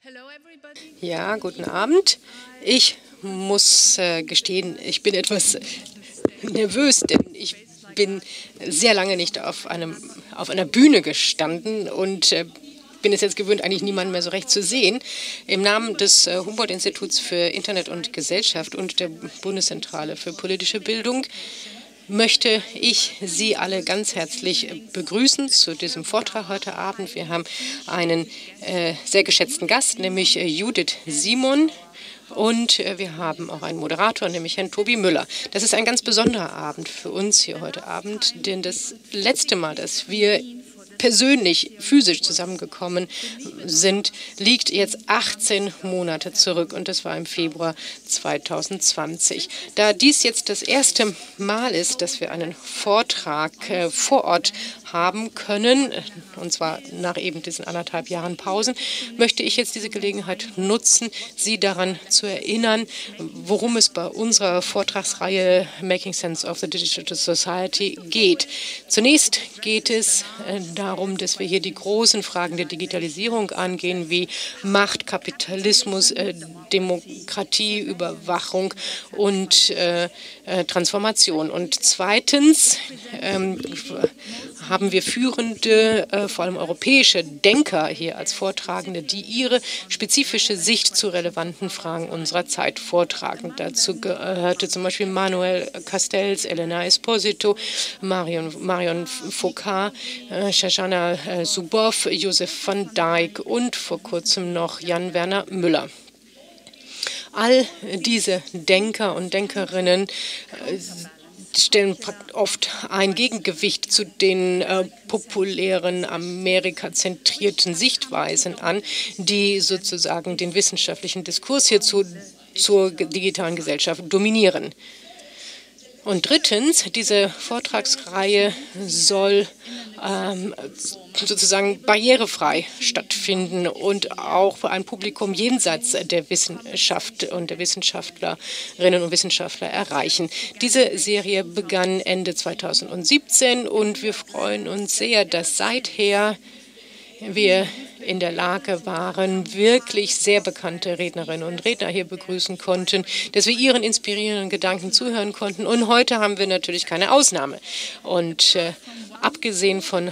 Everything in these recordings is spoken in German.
Ja, guten Abend. Ich muss gestehen, ich bin etwas nervös, denn ich bin sehr lange nicht auf einer Bühne gestanden und bin es jetzt gewöhnt, eigentlich niemanden mehr so recht zu sehen. Im Namen des Humboldt-Instituts für Internet und Gesellschaft und der Bundeszentrale für politische Bildung möchte ich Sie alle ganz herzlich begrüßen zu diesem Vortrag heute Abend. Wir haben einen sehr geschätzten Gast, nämlich Judith Simon. Und wir haben auch einen Moderator, nämlich Herrn Tobi Müller. Das ist ein ganz besonderer Abend für uns hier heute Abend, denn das letzte Mal, dass wir persönlich, physisch zusammengekommen sind, liegt jetzt 18 Monate zurück und das war im Februar 2020. Da dies jetzt das erste Mal ist, dass wir einen Vortrag vor Ort haben können, und zwar nach eben diesen 1,5 Jahren Pausen, möchte ich jetzt diese Gelegenheit nutzen, Sie daran zu erinnern, worum es bei unserer Vortragsreihe Making Sense of the Digital Society geht. Zunächst geht es darum, dass wir hier die großen Fragen der Digitalisierung angehen, wie Macht, Kapitalismus, Demokratie, Überwachung und Transformation. Und zweitens haben wir führende, vor allem europäische Denker hier als Vortragende, die ihre spezifische Sicht zu relevanten Fragen unserer Zeit vortragen. Dazu gehörte zum Beispiel Manuel Castells, Elena Esposito, Marion Foucault, Shoshana Zuboff, Josef van Dijk und vor kurzem noch Jan-Werner Müller. All diese Denker und Denkerinnen stellen oft ein Gegengewicht zu den populären, amerikazentrierten Sichtweisen an, die sozusagen den wissenschaftlichen Diskurs hier zur digitalen Gesellschaft dominieren. Und drittens, diese Vortragsreihe soll sozusagen barrierefrei stattfinden und auch für ein Publikum jenseits der Wissenschaft und der Wissenschaftlerinnen und Wissenschaftler erreichen. Diese Serie begann Ende 2017 und wir freuen uns sehr, dass seither wir in der Lage waren, wirklich sehr bekannte Rednerinnen und Redner hier begrüßen konnten, dass wir ihren inspirierenden Gedanken zuhören konnten. Und heute haben wir natürlich keine Ausnahme. Und abgesehen von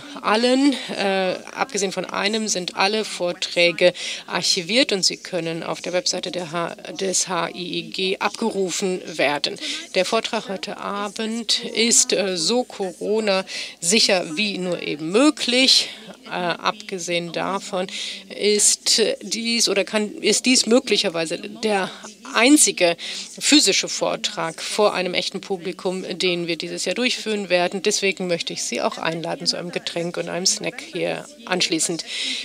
einem sind alle Vorträge archiviert und sie können auf der Webseite des HIIG abgerufen werden. Der Vortrag heute Abend ist so Corona-sicher wie nur eben möglich. Abgesehen davon ist dies möglicherweise der einzige physische Vortrag vor einem echten Publikum, den wir dieses Jahr durchführen werden. Deswegen möchte ich Sie auch einladen zu einem Getränk und einem Snack hier anschließend.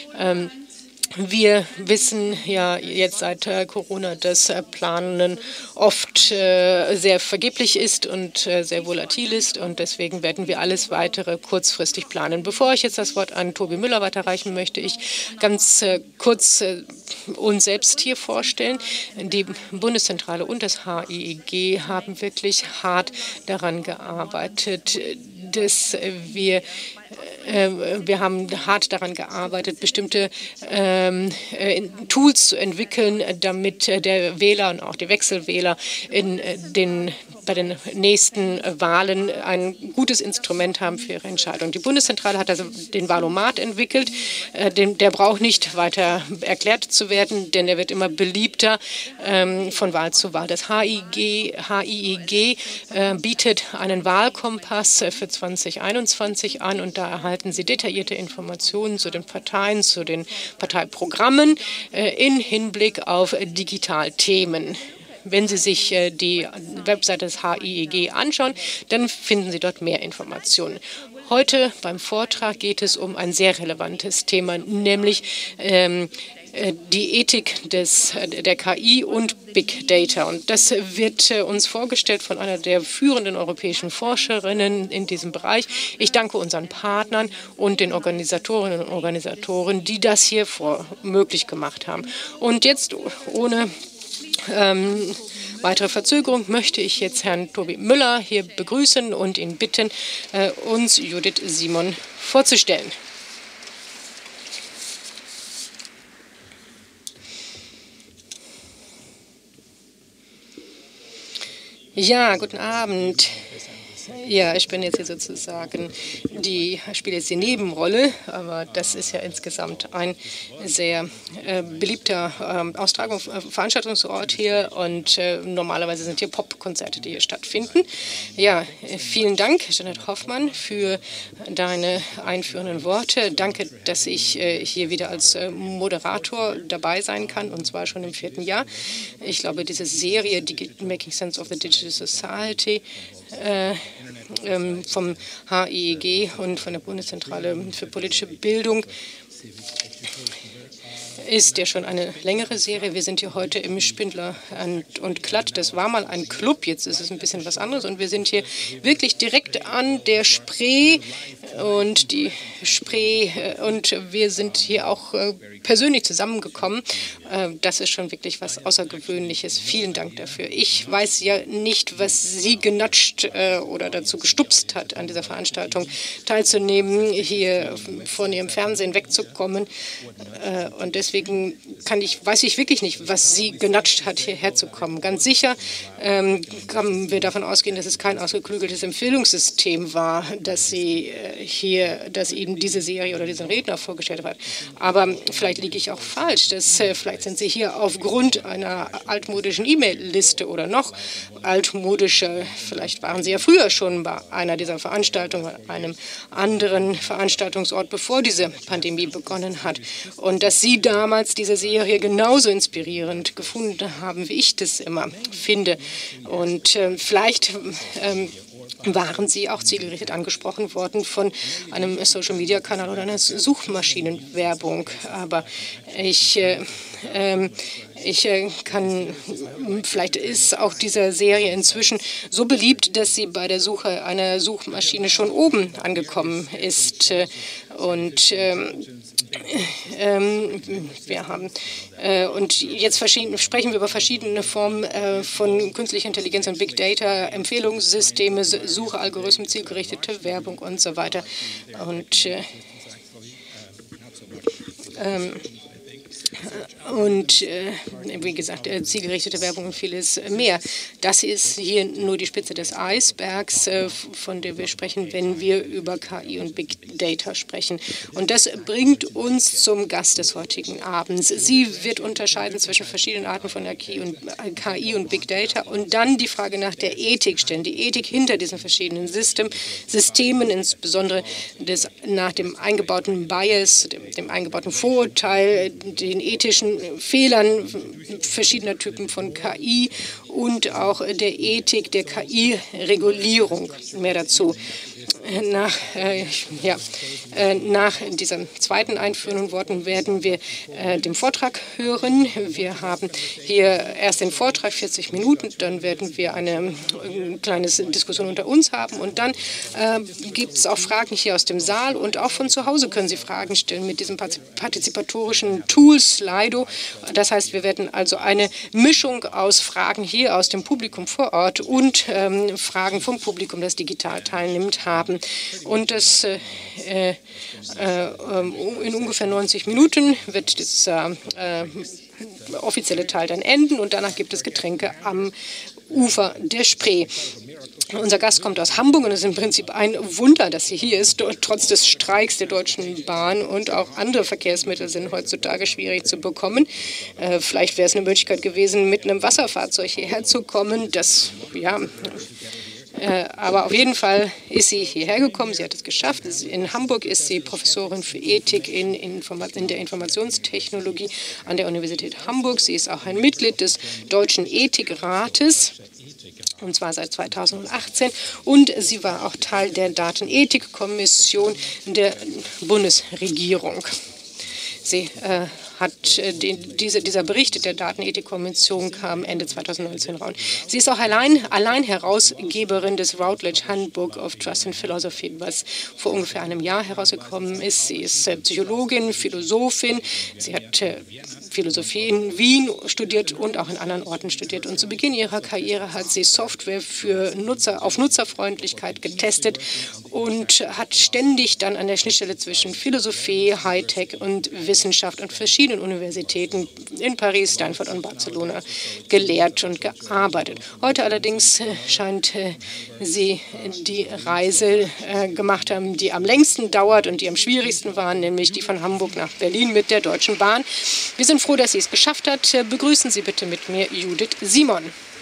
Wir wissen ja jetzt seit Corona, dass Planen oft sehr vergeblich ist und sehr volatil ist und deswegen werden wir alles weitere kurzfristig planen. Bevor ich jetzt das Wort an Tobi Müller weiterreichen, möchte ich ganz kurz uns selbst hier vorstellen. Die Bundeszentrale und das HIIG haben wirklich hart daran gearbeitet, dass wir haben hart daran gearbeitet, bestimmte Tools zu entwickeln, damit der Wähler und auch die Wechselwähler bei den nächsten Wahlen ein gutes Instrument haben für ihre Entscheidung. Die Bundeszentrale hat also den Wahlomat entwickelt. Der braucht nicht weiter erklärt zu werden, denn er wird immer beliebter von Wahl zu Wahl. Das HIIG bietet einen Wahlkompass für 2021 an und da erhalten Sie detaillierte Informationen zu den Parteien, zu den Parteiprogrammen in Hinblick auf Digitalthemen. Wenn Sie sich die Webseite des HIIG anschauen, dann finden Sie dort mehr Informationen. Heute beim Vortrag geht es um ein sehr relevantes Thema, nämlich die Ethik der KI und Big Data. Und das wird uns vorgestellt von einer der führenden europäischen Forscherinnen in diesem Bereich. Ich danke unseren Partnern und den Organisatorinnen und Organisatoren, die das hier möglich gemacht haben. Und jetzt ohne weitere Verzögerung möchte ich jetzt Herrn Tobi Müller hier begrüßen und ihn bitten, uns Judith Simon vorzustellen. Ja, guten Abend. Ja, ich bin jetzt hier sozusagen spiele jetzt die Nebenrolle, aber das ist ja insgesamt ein sehr beliebter Veranstaltungsort hier und normalerweise sind hier Popkonzerte, die hier stattfinden. Ja, vielen Dank, Jeanette Hoffmann, für deine einführenden Worte. Danke, dass ich hier wieder als Moderator dabei sein kann, und zwar schon im 4. Jahr. Ich glaube, diese Serie Making Sense of the Digital Society vom HIEG und von der Bundeszentrale für politische Bildung ist ja schon eine längere Serie. Wir sind hier heute im Spindler und Klatt. Das war mal ein Club, jetzt ist es ein bisschen was anderes. Und wir sind hier wirklich direkt an der Spree und wir sind hier auch persönlich zusammengekommen. Das ist schon wirklich was Außergewöhnliches. Vielen Dank dafür. Ich weiß ja nicht, was Sie genatscht oder dazu gestupst hat, an dieser Veranstaltung teilzunehmen, hier von Ihrem Fernsehen wegzukommen. Und deswegen weiß ich wirklich nicht, was Sie genatscht hat, hierher zu kommen. Ganz sicher können wir davon ausgehen, dass es kein ausgeklügeltes Empfehlungssystem war, dass Ihnen diese Serie oder diesen Redner vorgestellt hat. Aber vielleicht liege ich auch falsch. Vielleicht sind Sie hier aufgrund einer altmodischen E-Mail-Liste oder noch altmodischer. Vielleicht waren Sie ja früher schon bei einer dieser Veranstaltungen, an einem anderen Veranstaltungsort, bevor diese Pandemie begonnen hat. Und dass Sie damals diese Serie genauso inspirierend gefunden haben, wie ich das immer finde. Und vielleicht waren Sie auch zielgerichtet angesprochen worden von einem Social-Media-Kanal oder einer Suchmaschinenwerbung. Aber vielleicht ist auch diese Serie inzwischen so beliebt, dass sie bei der Suche einer Suchmaschine schon oben angekommen ist. Und jetzt sprechen wir über verschiedene Formen von künstlicher Intelligenz und Big Data, Empfehlungssysteme, Suchalgorithmen, zielgerichtete Werbung und so weiter. Und wie gesagt, zielgerichtete Werbung und vieles mehr. Das ist hier nur die Spitze des Eisbergs, von der wir sprechen, wenn wir über KI und Big Data sprechen. Und das bringt uns zum Gast des heutigen Abends. Sie wird unterscheiden zwischen verschiedenen Arten von KI und Big Data und dann die Frage nach der Ethik stellen. Die Ethik hinter diesen verschiedenen Systemen, insbesondere nach dem eingebauten Bias, dem eingebauten Vorurteil, den ethischen Fehlern verschiedener Typen von KI und auch der Ethik der KI-Regulierung. Mehr dazu. Nach diesen zweiten einführenden Worten werden wir den Vortrag hören. Wir haben hier erst den Vortrag, 40 Minuten, dann werden wir eine kleine Diskussion unter uns haben und dann gibt es auch Fragen hier aus dem Saal und auch von zu Hause können Sie Fragen stellen mit diesem partizipatorischen Tool Slido. Das heißt, wir werden also eine Mischung aus Fragen hier aus dem Publikum vor Ort und Fragen vom Publikum, das digital teilnimmt, haben. Und das in ungefähr 90 Minuten wird dieser offizielle Teil dann enden und danach gibt es Getränke am Ufer der Spree. Unser Gast kommt aus Hamburg und es ist im Prinzip ein Wunder, dass sie hier ist, trotz des Streiks der Deutschen Bahn und auch andere Verkehrsmittel sind heutzutage schwierig zu bekommen. Vielleicht wäre es eine Möglichkeit gewesen, mit einem Wasserfahrzeug hierher zu kommen. Aber auf jeden Fall ist sie hierher gekommen, sie hat es geschafft. In Hamburg ist sie Professorin für Ethik in der Informationstechnologie an der Universität Hamburg. Sie ist auch ein Mitglied des Deutschen Ethikrates, und zwar seit 2018. Und sie war auch Teil der Datenethikkommission der Bundesregierung. Sie dieser Bericht der Datenethikkommission kam Ende 2019 raus. Sie ist auch allein Herausgeberin des Routledge Handbook of Trust and Philosophy, was vor ungefähr einem Jahr herausgekommen ist. Sie ist Psychologin, Philosophin. Sie hat Philosophie in Wien studiert und auch in anderen Orten studiert. Und zu Beginn ihrer Karriere hat sie Software auf Nutzerfreundlichkeit getestet und hat ständig dann an der Schnittstelle zwischen Philosophie, Hightech und Wissenschaft und verschiedenen verschiedenen Universitäten in Paris, Stanford und Barcelona gelehrt und gearbeitet. Heute allerdings scheint sie die Reise gemacht haben, die am längsten dauert und die am schwierigsten war, nämlich die von Hamburg nach Berlin mit der Deutschen Bahn. Wir sind froh, dass sie es geschafft hat. Begrüßen Sie bitte mit mir Judith Simon.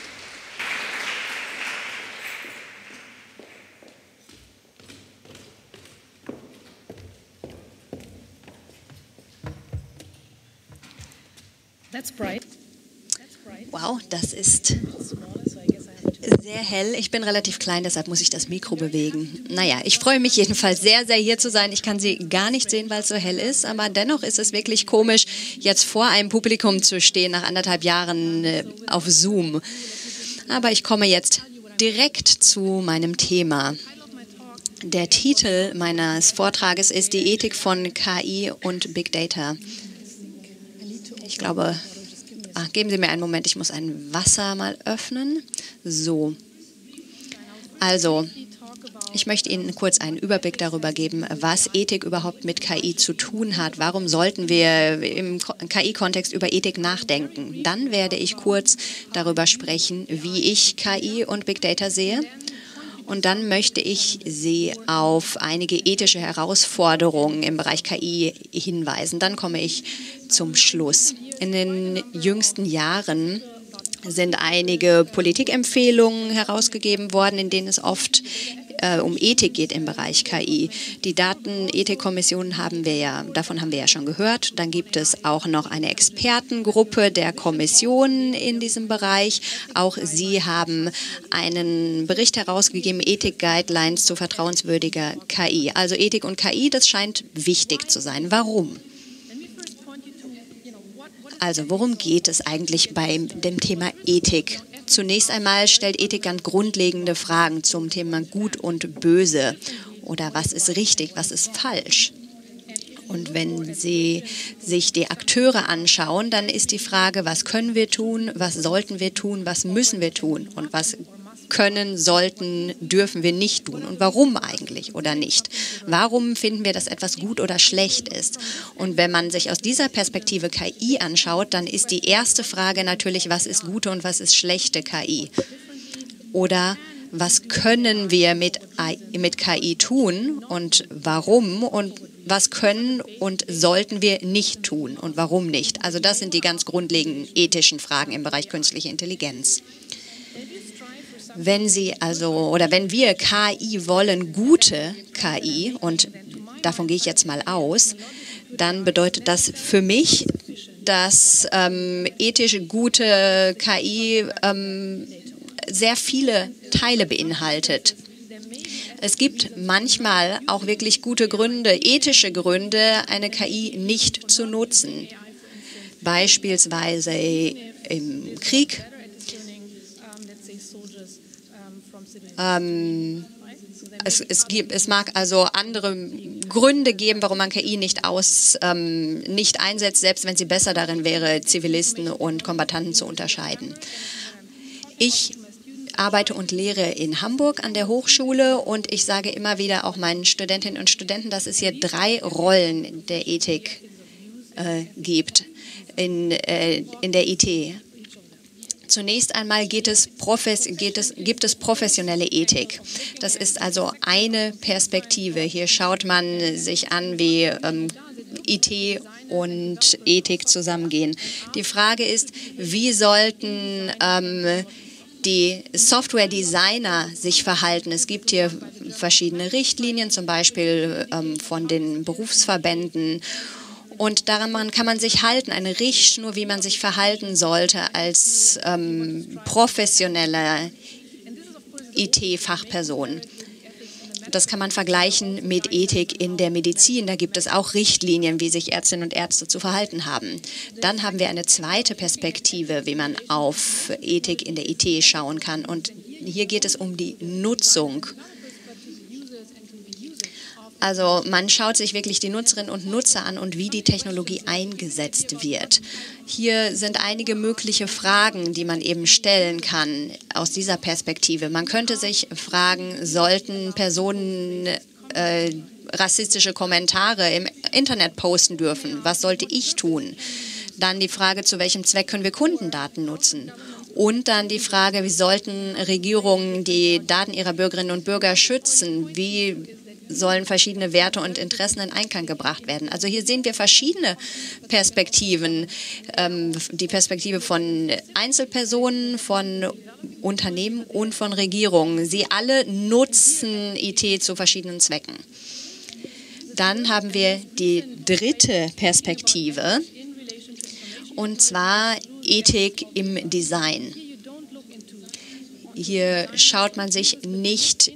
Wow, das ist sehr hell. Ich bin relativ klein, deshalb muss ich das Mikro bewegen. Naja, ich freue mich jedenfalls sehr, sehr hier zu sein. Ich kann Sie gar nicht sehen, weil es so hell ist, aber dennoch ist es wirklich komisch, jetzt vor einem Publikum zu stehen, nach 1,5 Jahren auf Zoom. Aber ich komme jetzt direkt zu meinem Thema. Der Titel meines Vortrages ist die Ethik von KI und Big Data. Ich glaube, geben Sie mir einen Moment, ich muss ein Wasser mal öffnen. So, also, ich möchte Ihnen kurz einen Überblick darüber geben, was Ethik überhaupt mit KI zu tun hat. Warum sollten wir im KI-Kontext über Ethik nachdenken? Dann werde ich kurz darüber sprechen, wie ich KI und Big Data sehe. Und dann möchte ich Sie auf einige ethische Herausforderungen im Bereich KI hinweisen. Dann komme ich zum Schluss. In den jüngsten Jahren sind einige Politikempfehlungen herausgegeben worden, in denen es oft um Ethik geht im Bereich KI. Die Datenethikkommission davon haben wir ja schon gehört. Dann gibt es auch noch eine Expertengruppe der Kommission in diesem Bereich. Auch sie haben einen Bericht herausgegeben, Ethik-Guidelines zu vertrauenswürdiger KI. Also Ethik und KI, das scheint wichtig zu sein. Warum? Also worum geht es eigentlich bei dem Thema Ethik? Zunächst einmal stellt Ethik ganz grundlegende Fragen zum Thema Gut und Böse oder was ist richtig, was ist falsch. Und wenn Sie sich die Akteure anschauen, dann ist die Frage, was können wir tun, was sollten wir tun, was müssen wir tun und was können, sollten, dürfen wir nicht tun und warum eigentlich oder nicht. Warum finden wir, dass etwas gut oder schlecht ist? Und wenn man sich aus dieser Perspektive KI anschaut, dann ist die erste Frage natürlich, was ist gute und was ist schlechte KI? Oder was können wir mit KI tun und warum und was können und sollten wir nicht tun und warum nicht? Also das sind die ganz grundlegenden ethischen Fragen im Bereich künstliche Intelligenz. Wenn wir KI wollen, gute KI, und davon gehe ich jetzt mal aus, dann bedeutet das für mich, dass ethisch gute KI sehr viele Teile beinhaltet. Es gibt manchmal auch wirklich gute Gründe, ethische Gründe, eine KI nicht zu nutzen. Beispielsweise im Krieg. Es mag also andere Gründe geben, warum man KI nicht einsetzt, selbst wenn sie besser darin wäre, Zivilisten und Kombattanten zu unterscheiden. Ich arbeite und lehre in Hamburg an der Hochschule und ich sage immer wieder auch meinen Studentinnen und Studenten, dass es hier 3 Rollen der Ethik gibt in der IT. Zunächst einmal gibt es professionelle Ethik. Das ist also eine Perspektive. Hier schaut man sich an, wie IT und Ethik zusammengehen. Die Frage ist, wie sollten die Software-Designer sich verhalten? Es gibt hier verschiedene Richtlinien, zum Beispiel von den Berufsverbänden. Und daran kann man sich halten, eine Richtschnur, wie man sich verhalten sollte als professionelle IT-Fachperson. Das kann man vergleichen mit Ethik in der Medizin. Da gibt es auch Richtlinien, wie sich Ärztinnen und Ärzte zu verhalten haben. Dann haben wir eine zweite Perspektive, wie man auf Ethik in der IT schauen kann. Und hier geht es um die Nutzung. Also man schaut sich wirklich die Nutzerinnen und Nutzer an und wie die Technologie eingesetzt wird. Hier sind einige mögliche Fragen, die man eben stellen kann aus dieser Perspektive. Man könnte sich fragen, sollten Personen rassistische Kommentare im Internet posten dürfen? Was sollte ich tun? Dann die Frage, zu welchem Zweck können wir Kundendaten nutzen? Und dann die Frage, wie sollten Regierungen die Daten ihrer Bürgerinnen und Bürger schützen? Wie sollen verschiedene Werte und Interessen in Einklang gebracht werden? Also hier sehen wir verschiedene Perspektiven. Die Perspektive von Einzelpersonen, von Unternehmen und von Regierungen. Sie alle nutzen IT zu verschiedenen Zwecken. Dann haben wir die dritte Perspektive, und zwar Ethik im Design. Hier schaut man sich nicht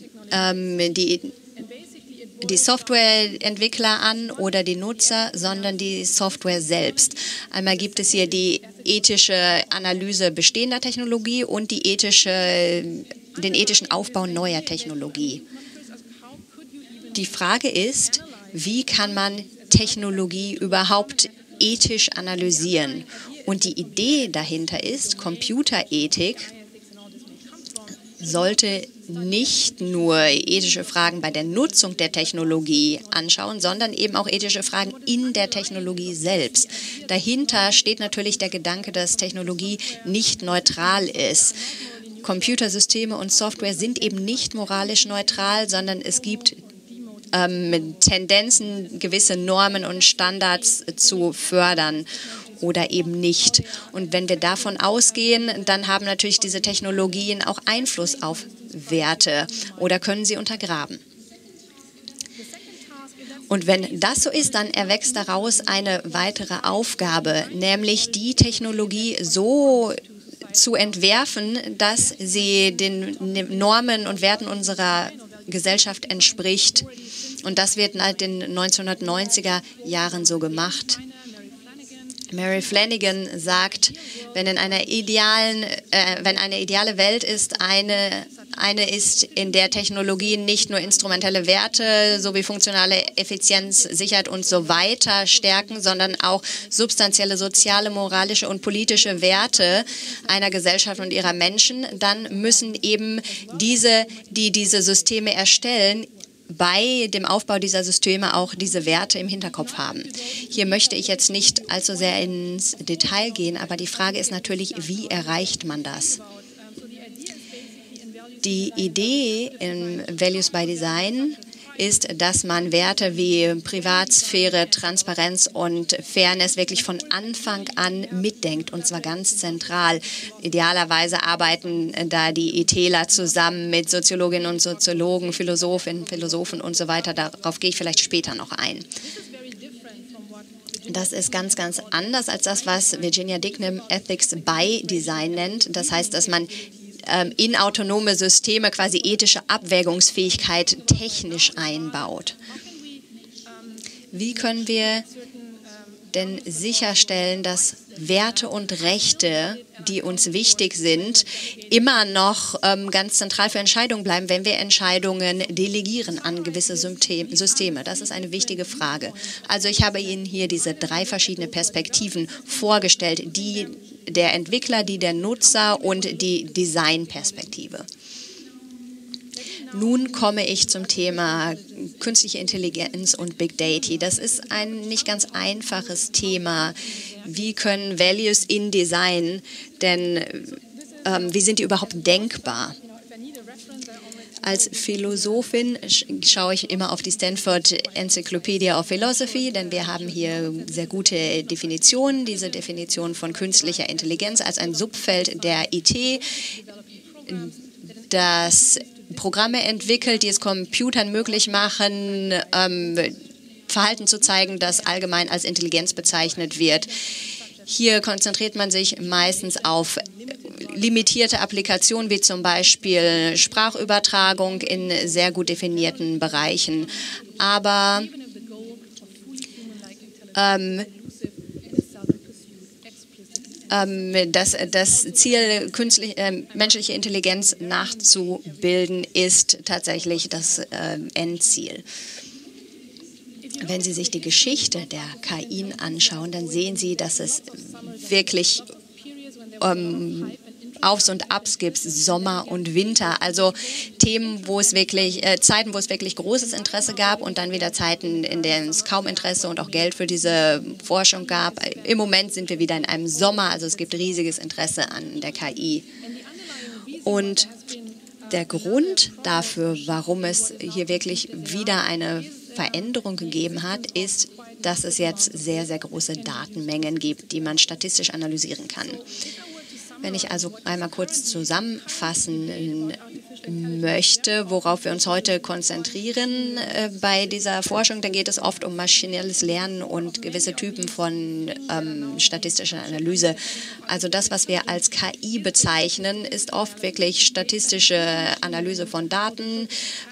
die Softwareentwickler an oder die Nutzer, sondern die Software selbst. Einmal gibt es hier die ethische Analyse bestehender Technologie und den ethischen Aufbau neuer Technologie. Die Frage ist, wie kann man Technologie überhaupt ethisch analysieren? Und die Idee dahinter ist, Computerethik sollte nicht nur ethische Fragen bei der Nutzung der Technologie anschauen, sondern eben auch ethische Fragen in der Technologie selbst. Dahinter steht natürlich der Gedanke, dass Technologie nicht neutral ist. Computersysteme und Software sind eben nicht moralisch neutral, sondern es gibt Tendenzen, gewisse Normen und Standards zu fördern oder eben nicht. Und wenn wir davon ausgehen, dann haben natürlich diese Technologien auch Einfluss auf Werte oder können sie untergraben. Und wenn das so ist, dann erwächst daraus eine weitere Aufgabe, nämlich die Technologie so zu entwerfen, dass sie den Normen und Werten unserer Gesellschaft entspricht. Und das wird seit den 1990er Jahren so gemacht. Mary Flanagan sagt, wenn eine ideale Welt ist, eine ist, in der Technologien nicht nur instrumentelle Werte sowie funktionale Effizienz, Sicherheit und so weiter stärken, sondern auch substanzielle soziale, moralische und politische Werte einer Gesellschaft und ihrer Menschen, dann müssen eben diese Systeme erstellen, bei dem Aufbau dieser Systeme auch diese Werte im Hinterkopf haben. Hier möchte ich jetzt nicht allzu sehr ins Detail gehen, aber die Frage ist natürlich, wie erreicht man das? Die Idee im Values by Design ist, dass man Werte wie Privatsphäre, Transparenz und Fairness wirklich von Anfang an mitdenkt, und zwar ganz zentral. Idealerweise arbeiten da die ITler zusammen mit Soziologinnen und Soziologen, Philosophen und so weiter. Darauf gehe ich vielleicht später noch ein. Das ist ganz, ganz anders als das, was Virginia Dignam Ethics by Design nennt. Das heißt, dass man in autonome Systeme quasi ethische Abwägungsfähigkeit technisch einbaut. Wie können wir denn sicherstellen, dass Werte und Rechte, die uns wichtig sind, immer noch ganz zentral für Entscheidungen bleiben, wenn wir Entscheidungen delegieren an gewisse Systeme? Das ist eine wichtige Frage. Also ich habe Ihnen hier diese drei verschiedene Perspektiven vorgestellt, die der Entwickler, die der Nutzer und die Designperspektive. Nun komme ich zum Thema künstliche Intelligenz und Big Data. Das ist ein nicht ganz einfaches Thema. Wie können Values in Design denn, wie sind die überhaupt denkbar? Als Philosophin schaue ich immer auf die Stanford Encyclopedia of Philosophy, denn wir haben hier sehr gute Definitionen. Diese Definition von künstlicher Intelligenz als ein Subfeld der IT, das Programme entwickelt, die es Computern möglich machen, Verhalten zu zeigen, das allgemein als Intelligenz bezeichnet wird. Hier konzentriert man sich meistens auf limitierte Applikationen, wie zum Beispiel Sprachübertragung in sehr gut definierten Bereichen. Aber das Ziel, menschliche Intelligenz nachzubilden, ist tatsächlich das Endziel. Wenn Sie sich die Geschichte der KI anschauen, dann sehen Sie, dass es wirklich Aufs und Abs gibt, Sommer und Winter. Also Themen, wo es wirklich, Zeiten, wo es wirklich großes Interesse gab und dann wieder Zeiten, in denen es kaum Interesse und auch Geld für diese Forschung gab. Im Moment sind wir wieder in einem Sommer, also es gibt riesiges Interesse an der KI. Und der Grund dafür, warum es hier wirklich wieder eine Veränderung gegeben hat, ist, dass es jetzt sehr, sehr große Datenmengen gibt, die man statistisch analysieren kann. Wenn ich also einmal kurz zusammenfassen möchte, worauf wir uns heute konzentrieren bei dieser Forschung, dann geht es oft um maschinelles Lernen und gewisse Typen von statistischer Analyse. Also das, was wir als KI bezeichnen, ist oft wirklich statistische Analyse von Daten,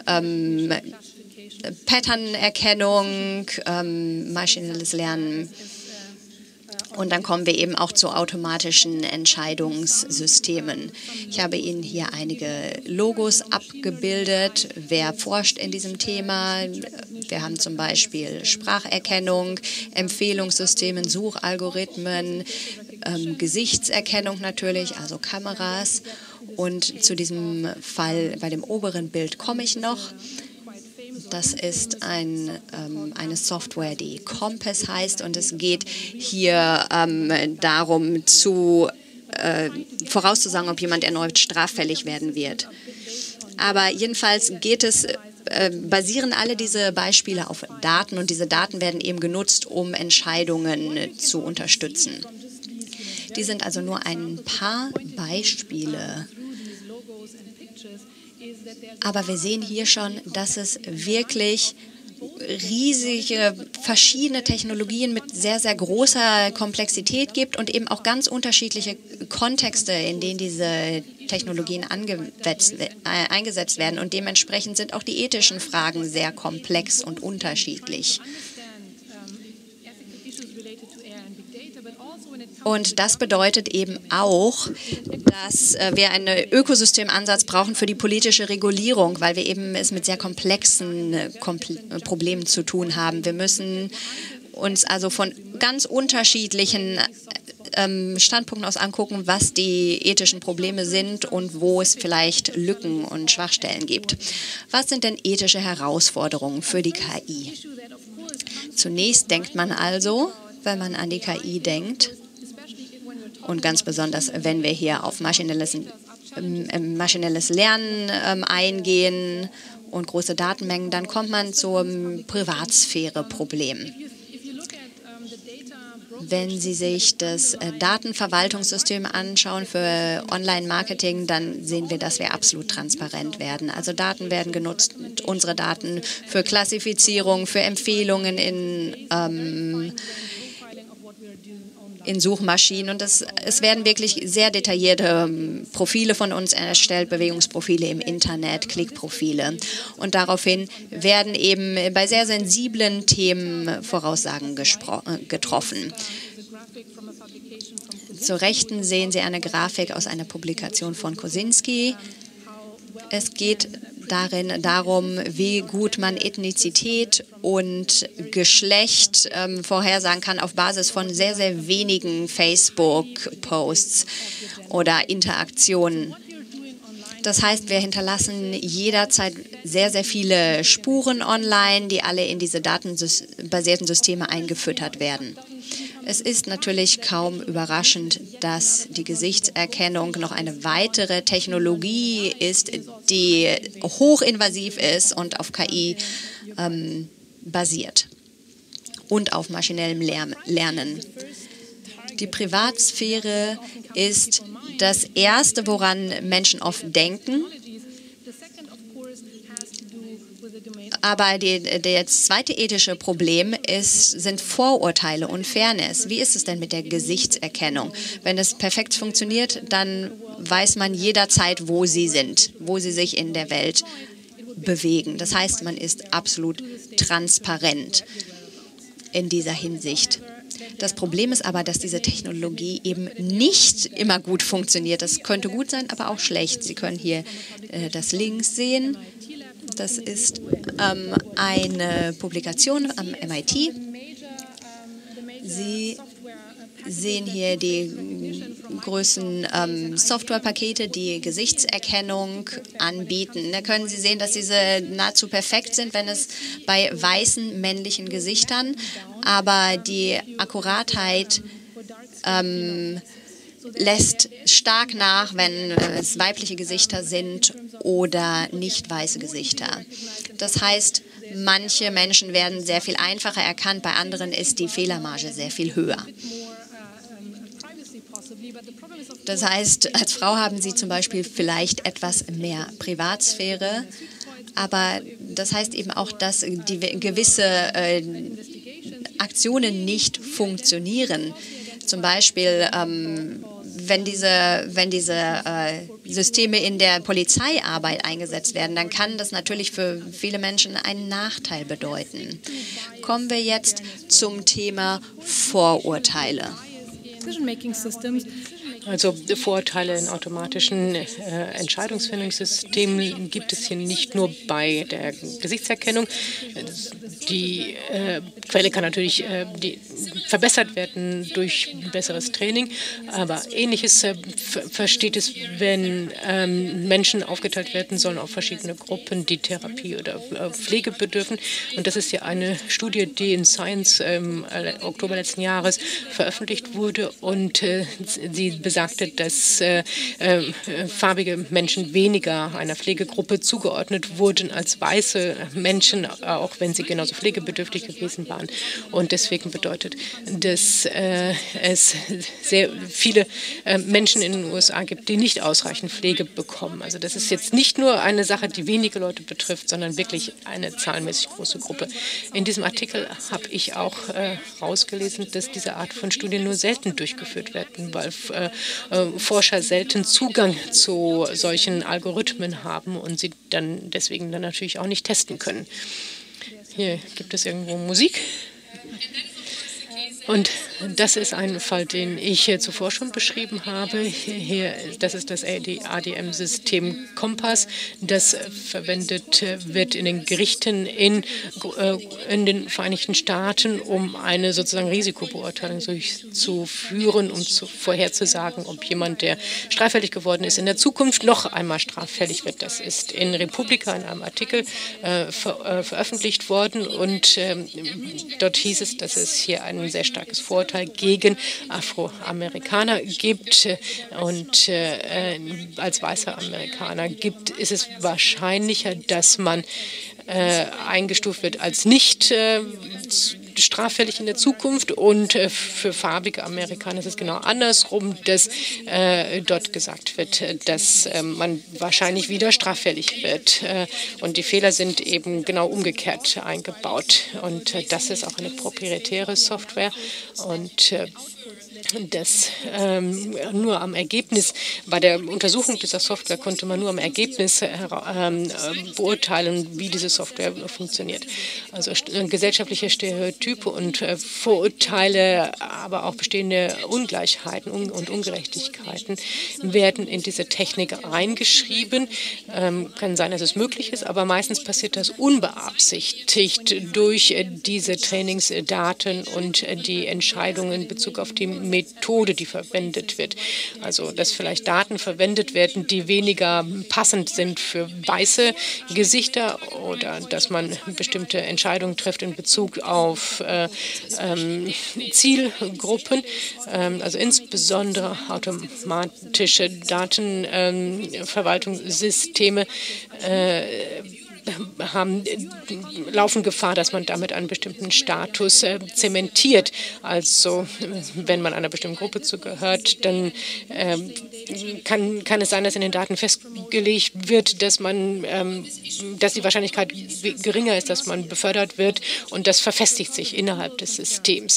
Patternerkennung, maschinelles Lernen. Und dann kommen wir eben auch zu automatischen Entscheidungssystemen. Ich habe Ihnen hier einige Logos abgebildet. Wer forscht in diesem Thema? Wir haben zum Beispiel Spracherkennung, Empfehlungssystemen, Suchalgorithmen, Gesichtserkennung natürlich, also Kameras. Und zu diesem Fall bei dem oberen Bild komme ich noch. Das ist eine Software, die Compass heißt, und es geht hier darum, vorauszusagen, ob jemand erneut straffällig werden wird. Aber jedenfalls basieren alle diese Beispiele auf Daten, und diese Daten werden eben genutzt, um Entscheidungen zu unterstützen. Die sind also nur ein paar Beispiele. Aber wir sehen hier schon, dass es wirklich riesige verschiedene Technologien mit sehr, sehr großer Komplexität gibt und eben auch ganz unterschiedliche Kontexte, in denen diese Technologien eingesetzt werden. Und dementsprechend sind auch die ethischen Fragen sehr komplex und unterschiedlich. Und das bedeutet eben auch, dass wir einen Ökosystemansatz brauchen für die politische Regulierung, weil wir eben es mit sehr komplexen Problemen zu tun haben. Wir müssen uns also von ganz unterschiedlichen Standpunkten aus angucken, was die ethischen Probleme sind und wo es vielleicht Lücken und Schwachstellen gibt. Was sind denn ethische Herausforderungen für die KI? Zunächst denkt man also, wenn man an die KI denkt, und ganz besonders, wenn wir hier auf maschinelles Lernen eingehen und große Datenmengen, dann kommt man zum Privatsphäre-Problem. Wenn Sie sich das Datenverwaltungssystem anschauen für Online-Marketing, dann sehen wir, dass wir absolut transparent werden. Also Daten werden genutzt, unsere Daten für Klassifizierung, für Empfehlungen in Suchmaschinen, und es werden wirklich sehr detaillierte Profile von uns erstellt, Bewegungsprofile im Internet, Klickprofile. Und daraufhin werden eben bei sehr sensiblen Themen Voraussagen getroffen. Zur Rechten sehen Sie eine Grafik aus einer Publikation von Kosinski. Es geht darum, wie gut man Ethnizität und Geschlecht vorhersagen kann auf Basis von sehr, sehr wenigen Facebook-Posts oder Interaktionen. Das heißt, wir hinterlassen jederzeit sehr, sehr viele Spuren online, die alle in diese datenbasierten Systeme eingefüttert werden. Es ist natürlich kaum überraschend, dass die Gesichtserkennung noch eine weitere Technologie ist, die hochinvasiv ist und auf KI basiert und auf maschinellem Lernen. Die Privatsphäre ist das Erste, woran Menschen oft denken. Aber das zweite ethische Problem sind Vorurteile und Fairness. Wie ist es denn mit der Gesichtserkennung? Wenn es perfekt funktioniert, dann weiß man jederzeit, wo sie sind, wo sie sich in der Welt bewegen. Das heißt, man ist absolut transparent in dieser Hinsicht. Das Problem ist aber, dass diese Technologie eben nicht immer gut funktioniert. Das könnte gut sein, aber auch schlecht. Sie können hier das links sehen. Das ist eine Publikation am MIT. Sie sehen hier die großen Softwarepakete, die Gesichtserkennung anbieten. Da können Sie sehen, dass diese nahezu perfekt sind, wenn es bei weißen männlichen Gesichtern, aber die Akkuratheit lässt stark nach, wenn es weibliche Gesichter sind oder nicht weiße Gesichter. Das heißt, manche Menschen werden sehr viel einfacher erkannt, bei anderen ist die Fehlermarge sehr viel höher. Das heißt, als Frau haben Sie zum Beispiel vielleicht etwas mehr Privatsphäre, aber das heißt eben auch, dass die gewisse Aktionen nicht funktionieren. Zum Beispiel, wenn diese Systeme in der Polizeiarbeit eingesetzt werden, dann kann das natürlich für viele Menschen einen Nachteil bedeuten. Kommen wir jetzt zum Thema Vorurteile. Also Vorurteile in automatischen Entscheidungsfindungssystemen gibt es hier nicht nur bei der Gesichtserkennung. Die Quelle kann natürlich verbessert werden durch besseres Training, aber Ähnliches versteht es, wenn Menschen aufgeteilt werden sollen auf verschiedene Gruppen, die Therapie oder Pflege bedürfen. Und das ist ja eine Studie, die in Science im Oktober letzten Jahres veröffentlicht wurde und sie besagte, dass farbige Menschen weniger einer Pflegegruppe zugeordnet wurden als weiße Menschen, auch wenn sie genauso pflegebedürftig gewesen waren. Und deswegen bedeutet, dass es sehr viele Menschen in den USA gibt, die nicht ausreichend Pflege bekommen. Also das ist jetzt nicht nur eine Sache, die wenige Leute betrifft, sondern wirklich eine zahlenmäßig große Gruppe. In diesem Artikel habe ich auch rausgelesen, dass diese Art von Studien nur selten durchgeführt werden, weil Forscher selten Zugang zu solchen Algorithmen haben und sie dann deswegen dann natürlich auch nicht testen können. Hier gibt es irgendwo Musik. Und das ist ein Fall, den ich zuvor schon beschrieben habe. Hier, das ist das ADM-System Kompass. Das verwendet wird in den Gerichten in den Vereinigten Staaten, um eine sozusagen Risikobeurteilung durchzuführen, um vorherzusagen, ob jemand, der straffällig geworden ist, in der Zukunft noch einmal straffällig wird. Das ist in Republika in einem Artikel veröffentlicht worden und dort hieß es, dass es hier einen sehr starkes Vorurteil gegen Afroamerikaner gibt und als weißer Amerikaner ist es wahrscheinlicher, dass man eingestuft wird als nicht straffällig in der Zukunft und für farbige Amerikaner ist es genau andersrum, dass dort gesagt wird, dass man wahrscheinlich wieder straffällig wird und die Fehler sind eben genau umgekehrt eingebaut und das ist auch eine proprietäre Software und das nur am Ergebnis, bei der Untersuchung dieser Software konnte man nur am Ergebnis beurteilen, wie diese Software funktioniert. Also gesellschaftliche Stereotype und Vorurteile, aber auch bestehende Ungleichheiten und Ungerechtigkeiten werden in diese Technik eingeschrieben. Kann sein, dass es möglich ist, aber meistens passiert das unbeabsichtigt durch diese Trainingsdaten und die Entscheidungen in Bezug auf die Methode, die verwendet wird. Also, dass vielleicht Daten verwendet werden, die weniger passend sind für weiße Gesichter oder dass man bestimmte Entscheidungen trifft in Bezug auf Zielgruppen, also insbesondere automatische Datenverwaltungssysteme laufen Gefahr, dass man damit einen bestimmten Status zementiert. Also wenn man einer bestimmten Gruppe zugehört, dann kann es sein, dass in den Daten festgelegt wird, dass die Wahrscheinlichkeit geringer ist, dass man befördert wird und das verfestigt sich innerhalb des Systems.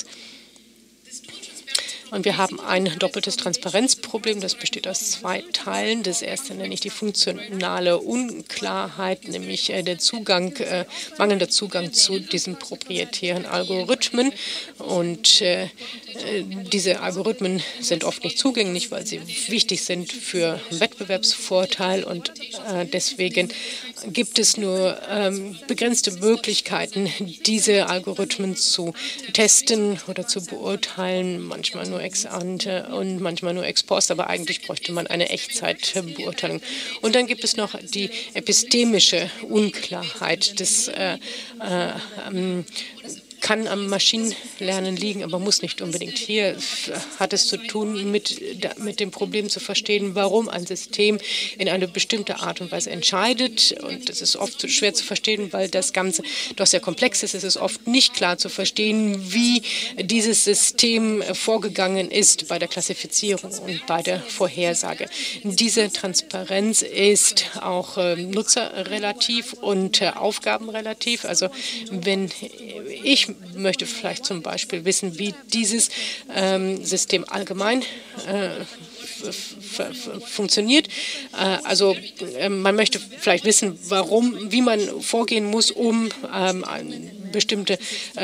Und wir haben ein doppeltes Transparenzproblem, das besteht aus zwei Teilen. Das erste nenne ich die funktionale Unklarheit, nämlich der mangelnder Zugang zu diesen proprietären Algorithmen. Und diese Algorithmen sind oft nicht zugänglich, weil sie wichtig sind für Wettbewerbsvorteil und deswegen gibt es nur begrenzte Möglichkeiten, diese Algorithmen zu testen oder zu beurteilen, manchmal nur ex ante und manchmal nur ex post, aber eigentlich bräuchte man eine Echtzeitbeurteilung. Und dann gibt es noch die epistemische Unklarheit des kann am Maschinenlernen liegen, aber muss nicht unbedingt. Hier hat es zu tun mit dem Problem zu verstehen, warum ein System in eine bestimmte Art und Weise entscheidet. Und das ist oft schwer zu verstehen, weil das Ganze doch sehr komplex ist. Es ist oft nicht klar zu verstehen, wie dieses System vorgegangen ist bei der Klassifizierung und bei der Vorhersage. Diese Transparenz ist auch nutzerrelativ und aufgabenrelativ. Also wenn ich möchte vielleicht zum Beispiel wissen, wie dieses System allgemein funktioniert. Also man möchte vielleicht wissen, wie man vorgehen muss, um eine bestimmte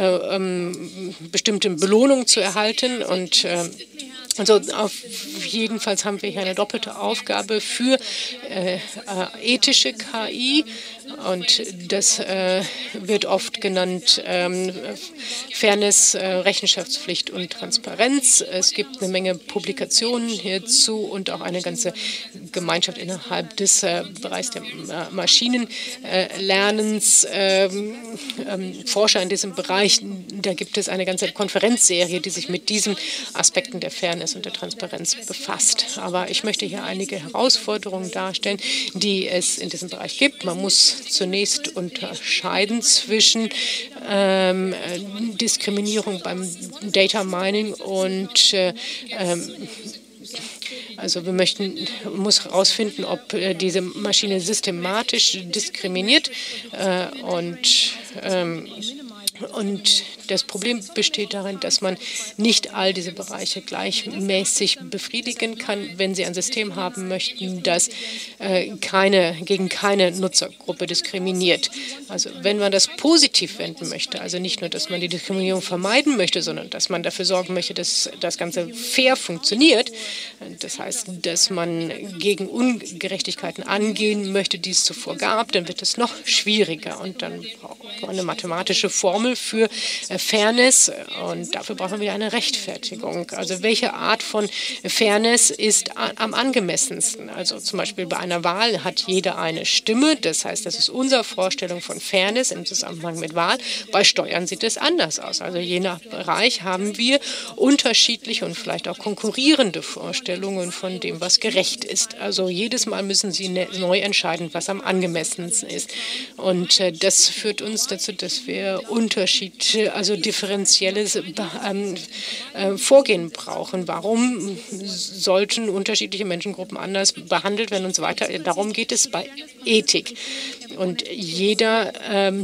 Belohnung zu erhalten. Und also jedenfalls haben wir hier eine doppelte Aufgabe für ethische KI. Und das wird oft genannt Fairness, Rechenschaftspflicht und Transparenz. Es gibt eine Menge Publikationen hierzu und auch eine ganze Gemeinschaft innerhalb des Bereichs der Maschinenlernens. Forscher in diesem Bereich, da gibt es eine ganze Konferenzserie, die sich mit diesen Aspekten der Fairness und der Transparenz befasst. Aber ich möchte hier einige Herausforderungen darstellen, die es in diesem Bereich gibt. Man muss zunächst unterscheiden zwischen Diskriminierung beim Data Mining und also muss herausfinden, ob diese Maschine systematisch diskriminiert und das Problem besteht darin, dass man nicht all diese Bereiche gleichmäßig befriedigen kann, wenn Sie ein System haben möchten, das gegen keine Nutzergruppe diskriminiert. Also wenn man das positiv wenden möchte, also nicht nur, dass man die Diskriminierung vermeiden möchte, sondern dass man dafür sorgen möchte, dass das Ganze fair funktioniert, das heißt, dass man gegen Ungerechtigkeiten angehen möchte, die es zuvor gab, dann wird es noch schwieriger und dann braucht man eine mathematische Formel für Fairness und dafür brauchen wir wieder eine Rechtfertigung. Also welche Art von Fairness ist am angemessensten? Also zum Beispiel bei einer Wahl hat jeder eine Stimme. Das heißt, das ist unsere Vorstellung von Fairness im Zusammenhang mit Wahl. Bei Steuern sieht es anders aus. Also je nach Bereich haben wir unterschiedliche und vielleicht auch konkurrierende Vorstellungen von dem, was gerecht ist. Also jedes Mal müssen Sie neu entscheiden, was am angemessensten ist. Und das führt uns dazu, dass wir also differenzielles Vorgehen brauchen. Warum sollten unterschiedliche Menschengruppen anders behandelt werden und so weiter? Darum geht es bei Ethik. Und jeder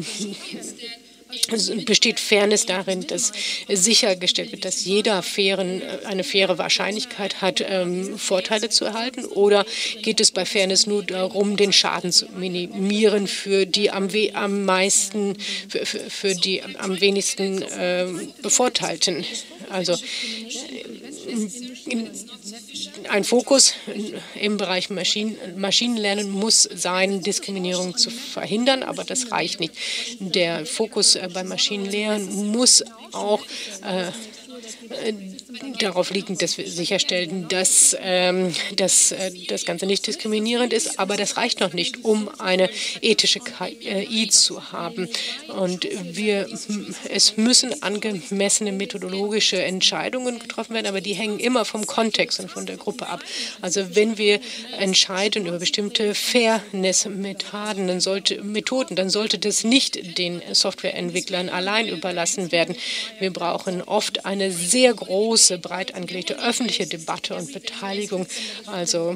besteht Fairness darin, dass sichergestellt wird, dass jeder eine faire Wahrscheinlichkeit hat, Vorteile zu erhalten? Oder geht es bei Fairness nur darum, den Schaden zu minimieren für die am wenigsten Bevorteilten? Also ein Fokus im Bereich Maschinenlernen muss sein, Diskriminierung zu verhindern, aber das reicht nicht. Der Fokus beim Maschinenlernen muss auch darauf liegen, dass wir sicherstellen, dass das Ganze nicht diskriminierend ist. Aber das reicht noch nicht, um eine ethische KI zu haben. Und es müssen angemessene methodologische Entscheidungen getroffen werden, aber die hängen immer vom Kontext und von der Gruppe ab. Also wenn wir entscheiden über bestimmte Fairness-Methoden, dann sollte das nicht den Softwareentwicklern allein überlassen werden. Wir brauchen oft eine sehr große, breit angelegte öffentliche Debatte und Beteiligung. Also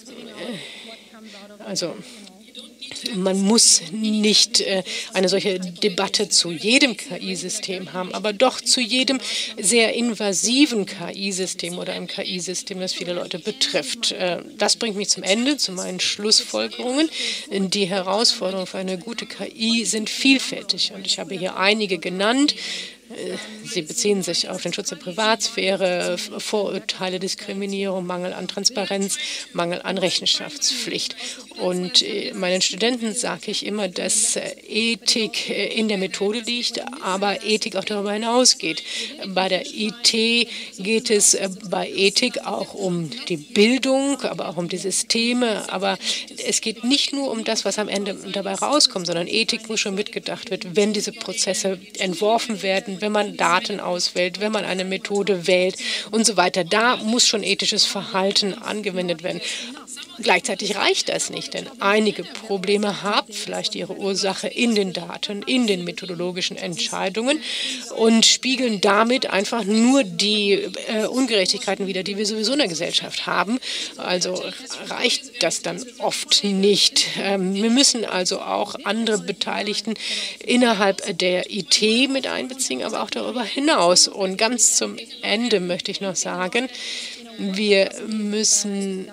man muss nicht eine solche Debatte zu jedem KI-System haben, aber doch zu jedem sehr invasiven KI-System oder einem KI-System, das viele Leute betrifft. Das bringt mich zum Ende, zu meinen Schlussfolgerungen. Die Herausforderungen für eine gute KI sind vielfältig und ich habe hier einige genannt. Sie beziehen sich auf den Schutz der Privatsphäre, Vorurteile, Diskriminierung, Mangel an Transparenz, Mangel an Rechenschaftspflicht. Und meinen Studenten sage ich immer, dass Ethik in der Methode liegt, aber Ethik auch darüber hinausgeht. Bei der IT geht es bei Ethik auch um die Bildung, aber auch um die Systeme. Aber es geht nicht nur um das, was am Ende dabei rauskommt, sondern Ethik muss schon mitgedacht werden, wenn diese Prozesse entworfen werden, wenn man Daten auswählt, wenn man eine Methode wählt und so weiter. Da muss schon ethisches Verhalten angewendet werden. Gleichzeitig reicht das nicht, denn einige Probleme haben vielleicht ihre Ursache in den Daten, in den methodologischen Entscheidungen und spiegeln damit einfach nur die Ungerechtigkeiten wider, die wir sowieso in der Gesellschaft haben. Also reicht das dann oft nicht. Wir müssen also auch andere Beteiligten innerhalb der IT mit einbeziehen, aber auch darüber hinaus. Und ganz zum Ende möchte ich noch sagen, wir müssen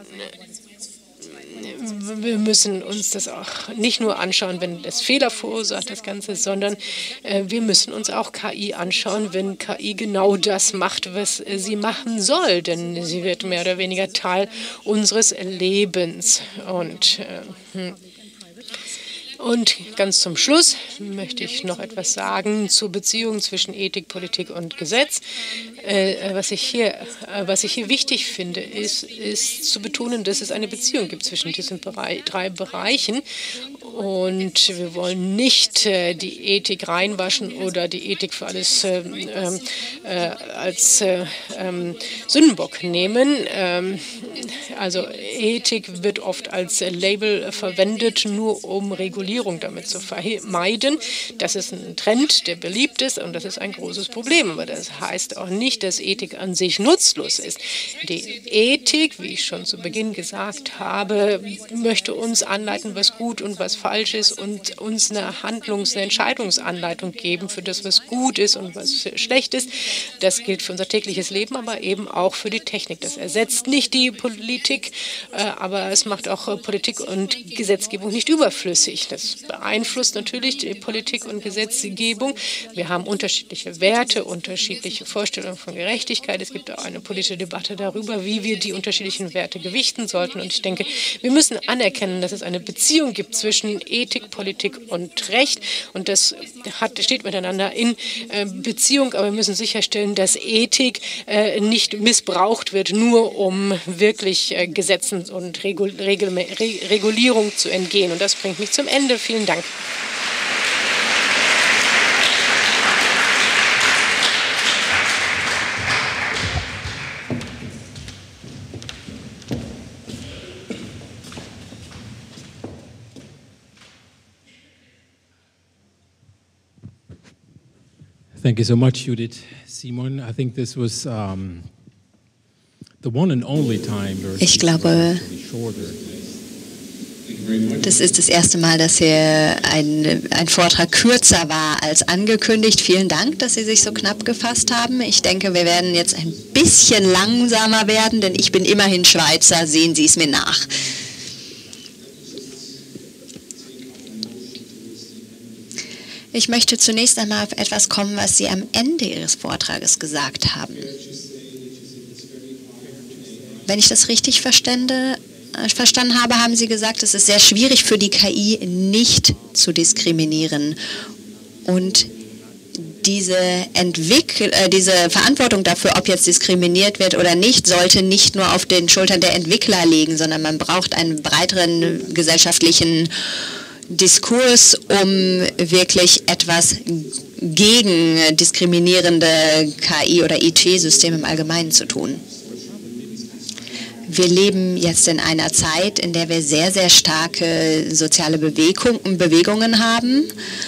uns das auch nicht nur anschauen, wenn es Fehler verursacht, das Ganze, sondern wir müssen uns auch KI anschauen, wenn KI genau das macht, was sie machen soll. Denn sie wird mehr oder weniger Teil unseres Lebens. Und ganz zum Schluss möchte ich noch etwas sagen zur Beziehung zwischen Ethik, Politik und Gesetz. Was ich hier wichtig finde, ist zu betonen, dass es eine Beziehung gibt zwischen diesen drei Bereichen. Und wir wollen nicht die Ethik reinwaschen oder die Ethik für alles als Sündenbock nehmen. Also Ethik wird oft als Label verwendet, nur um Regulierung damit zu vermeiden. Das ist ein Trend, der beliebt ist und das ist ein großes Problem. Aber das heißt auch nicht, dass Ethik an sich nutzlos ist. Die Ethik, wie ich schon zu Beginn gesagt habe, möchte uns anleiten, was gut und was falsch ist und uns eine Entscheidungsanleitung geben für das, was gut ist und was schlecht ist. Das gilt für unser tägliches Leben, aber eben auch für die Technik. Das ersetzt nicht die Politik, aber es macht auch Politik und Gesetzgebung nicht überflüssig. Das beeinflusst natürlich die Politik und Gesetzgebung. Wir haben unterschiedliche Werte, unterschiedliche Vorstellungen von Gerechtigkeit. Es gibt auch eine politische Debatte darüber, wie wir die unterschiedlichen Werte gewichten sollten. Und ich denke, wir müssen anerkennen, dass es eine Beziehung gibt zwischen Ethik, Politik und Recht. Und das steht miteinander in Beziehung. Aber wir müssen sicherstellen, dass Ethik nicht missbraucht wird, nur um wirklich Gesetzen und Regulierung zu entgehen. Und das bringt mich zum Ende. Vielen Dank. Thank you so much, Judith Simon. I think this was the one and only time. Ich glaube, das ist das erste Mal, dass hier ein Vortrag kürzer war als angekündigt. Vielen Dank, dass Sie sich so knapp gefasst haben. Ich denke, wir werden jetzt ein bisschen langsamer werden, denn ich bin immerhin Schweizer. Sehen Sie es mir nach. Ich möchte zunächst einmal auf etwas kommen, was Sie am Ende Ihres Vortrages gesagt haben. Wenn ich das richtig verstanden habe, haben Sie gesagt, es ist sehr schwierig für die KI, nicht zu diskriminieren. Und diese Verantwortung dafür, ob jetzt diskriminiert wird oder nicht, sollte nicht nur auf den Schultern der Entwickler liegen, sondern man braucht einen breiteren gesellschaftlichen Diskurs, um wirklich etwas gegen diskriminierende KI- oder IT-Systeme im Allgemeinen zu tun. Wir leben jetzt in einer Zeit, in der wir sehr, sehr starke soziale Bewegungen haben.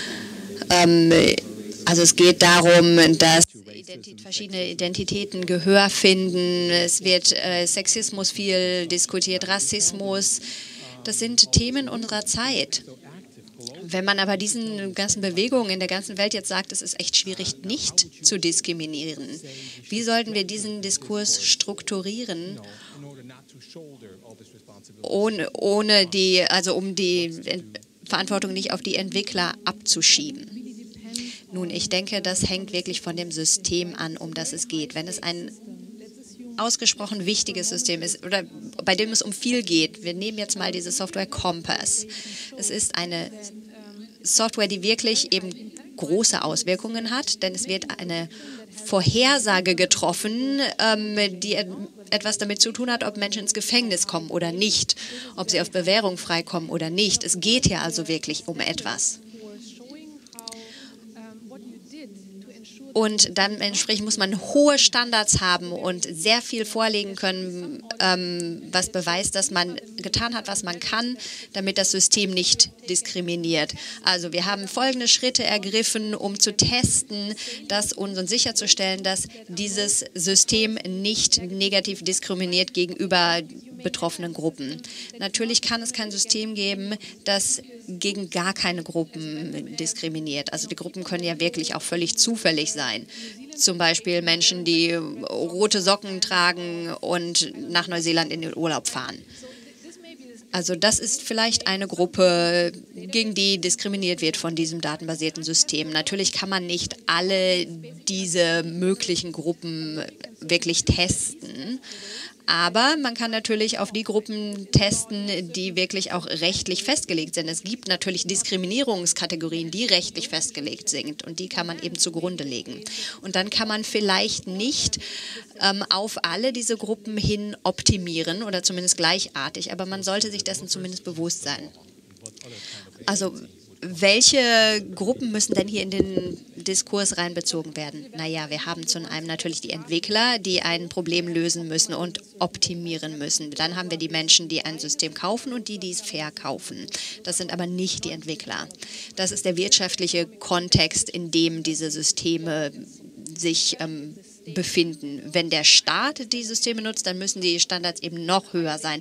Also es geht darum, dass verschiedene Identitäten Gehör finden. Es wird Sexismus viel diskutiert, Rassismus. Das sind Themen unserer Zeit. Wenn man aber diesen ganzen Bewegungen in der ganzen Welt jetzt sagt, es ist echt schwierig, nicht zu diskriminieren, wie sollten wir diesen Diskurs strukturieren, um die Verantwortung nicht auf die Entwickler abzuschieben? Nun, ich denke, das hängt wirklich von dem System an, um das es geht. Wenn es ein ausgesprochen wichtiges System ist oder bei dem es um viel geht. Wir nehmen jetzt mal diese Software Compass. Es ist eine Software, die wirklich eben große Auswirkungen hat, denn es wird eine Vorhersage getroffen, die etwas damit zu tun hat, ob Menschen ins Gefängnis kommen oder nicht, ob sie auf Bewährung freikommen oder nicht. Es geht hier also wirklich um etwas. Und dann entsprechend muss man hohe Standards haben und sehr viel vorlegen können, was beweist, dass man getan hat, was man kann, damit das System nicht diskriminiert. Also wir haben folgende Schritte ergriffen, um zu testen und sicherzustellen, dass dieses System nicht negativ diskriminiert gegenüber betroffenen Gruppen. Natürlich kann es kein System geben, das gegen gar keine Gruppen diskriminiert. Also die Gruppen können ja wirklich auch völlig zufällig sein. Zum Beispiel Menschen, die rote Socken tragen und nach Neuseeland in den Urlaub fahren. Also das ist vielleicht eine Gruppe, gegen die diskriminiert wird von diesem datenbasierten System. Natürlich kann man nicht alle diese möglichen Gruppen wirklich testen. Aber man kann natürlich auf die Gruppen testen, die wirklich auch rechtlich festgelegt sind. Es gibt natürlich Diskriminierungskategorien, die rechtlich festgelegt sind und die kann man eben zugrunde legen. Und dann kann man vielleicht nicht auf alle diese Gruppen hin optimieren oder zumindest gleichartig, aber man sollte sich dessen zumindest bewusst sein. Also welche Gruppen müssen denn hier in den Diskurs reinbezogen werden? Naja, wir haben zum einen natürlich die Entwickler, die ein Problem lösen müssen und optimieren müssen. Dann haben wir die Menschen, die ein System kaufen und die es verkaufen. Das sind aber nicht die Entwickler. Das ist der wirtschaftliche Kontext, in dem diese Systeme sich befinden. Wenn der Staat die Systeme nutzt, dann müssen die Standards eben noch höher sein.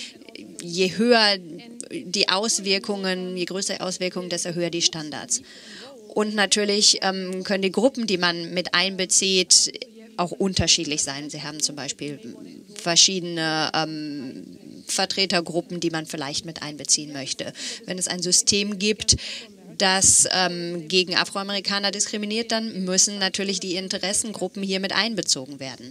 Je höher die Auswirkungen, je größer die Auswirkungen, desto höher die Standards. Und natürlich können die Gruppen, die man mit einbezieht, auch unterschiedlich sein. Sie haben zum Beispiel verschiedene Vertretergruppen, die man vielleicht mit einbeziehen möchte. Wenn es ein System gibt, das gegen Afroamerikaner diskriminiert, dann müssen natürlich die Interessengruppen hier mit einbezogen werden.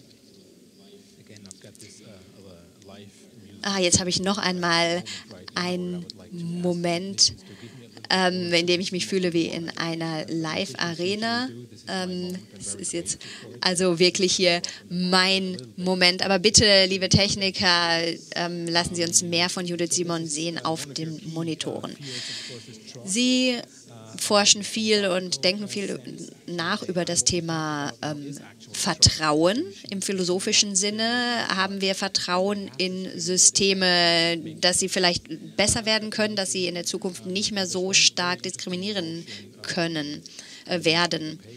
Jetzt habe ich noch einmal einen Moment, in dem ich mich fühle wie in einer Live-Arena. Das ist jetzt also wirklich hier mein Moment. Aber bitte, liebe Techniker, lassen Sie uns mehr von Judith Simon sehen auf den Monitoren. Sie forschen viel und denken viel nach über das Thema Vertrauen. Im philosophischen Sinne haben wir Vertrauen in Systeme, dass sie vielleicht besser werden können, dass sie in der Zukunft nicht mehr so stark diskriminieren werden.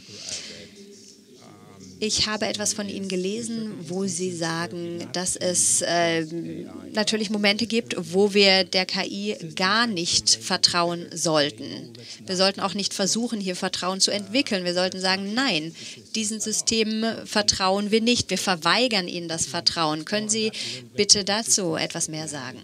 Ich habe etwas von Ihnen gelesen, wo Sie sagen, dass es natürlich Momente gibt, wo wir der KI gar nicht vertrauen sollten. Wir sollten auch nicht versuchen, hier Vertrauen zu entwickeln. Wir sollten sagen, nein, diesen Systemen vertrauen wir nicht. Wir verweigern ihnen das Vertrauen. Können Sie bitte dazu etwas mehr sagen?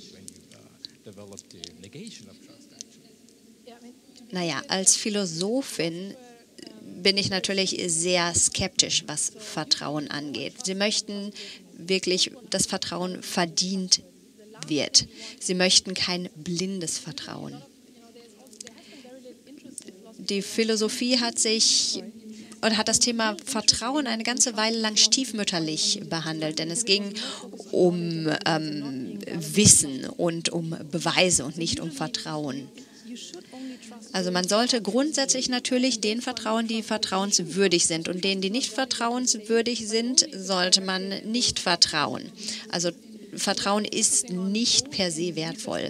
Naja, als Philosophin bin ich natürlich sehr skeptisch, was Vertrauen angeht. Sie möchten wirklich, dass Vertrauen verdient wird. Sie möchten kein blindes Vertrauen. Die Philosophie hat das Thema Vertrauen eine ganze Weile lang stiefmütterlich behandelt, denn es ging um Wissen und um Beweise und nicht um Vertrauen. Also man sollte grundsätzlich natürlich denen vertrauen, die vertrauenswürdig sind. Und denen, die nicht vertrauenswürdig sind, sollte man nicht vertrauen. Also Vertrauen ist nicht per se wertvoll.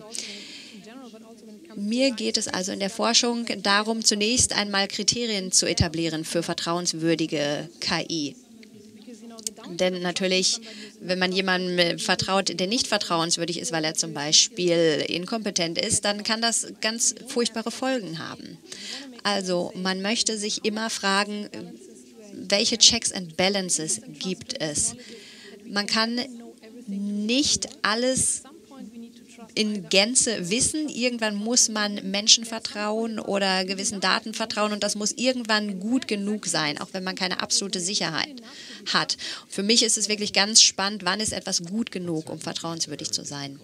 Mir geht es also in der Forschung darum, zunächst einmal Kriterien zu etablieren für vertrauenswürdige KI. Denn natürlich, wenn man jemandem vertraut, der nicht vertrauenswürdig ist, weil er zum Beispiel inkompetent ist, dann kann das ganz furchtbare Folgen haben. Also man möchte sich immer fragen, welche Checks and Balances gibt es? Man kann nicht alles in Gänze wissen. Irgendwann muss man Menschen vertrauen oder gewissen Daten vertrauen und das muss irgendwann gut genug sein, auch wenn man keine absolute Sicherheit hat. Für mich ist es wirklich ganz spannend, wann ist etwas gut genug, um vertrauenswürdig zu sein.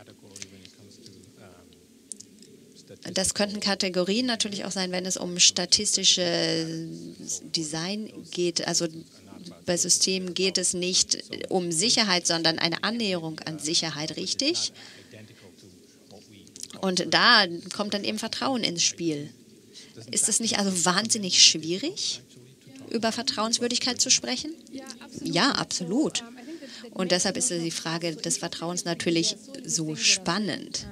Das könnten Kategorien natürlich auch sein, wenn es um statistische Design geht. Also bei Systemen geht es nicht um Sicherheit, sondern eine Annäherung an Sicherheit, richtig? Und da kommt dann eben Vertrauen ins Spiel. Ist es nicht also wahnsinnig schwierig, über Vertrauenswürdigkeit zu sprechen? Ja, absolut. Und deshalb ist die Frage des Vertrauens natürlich so spannend.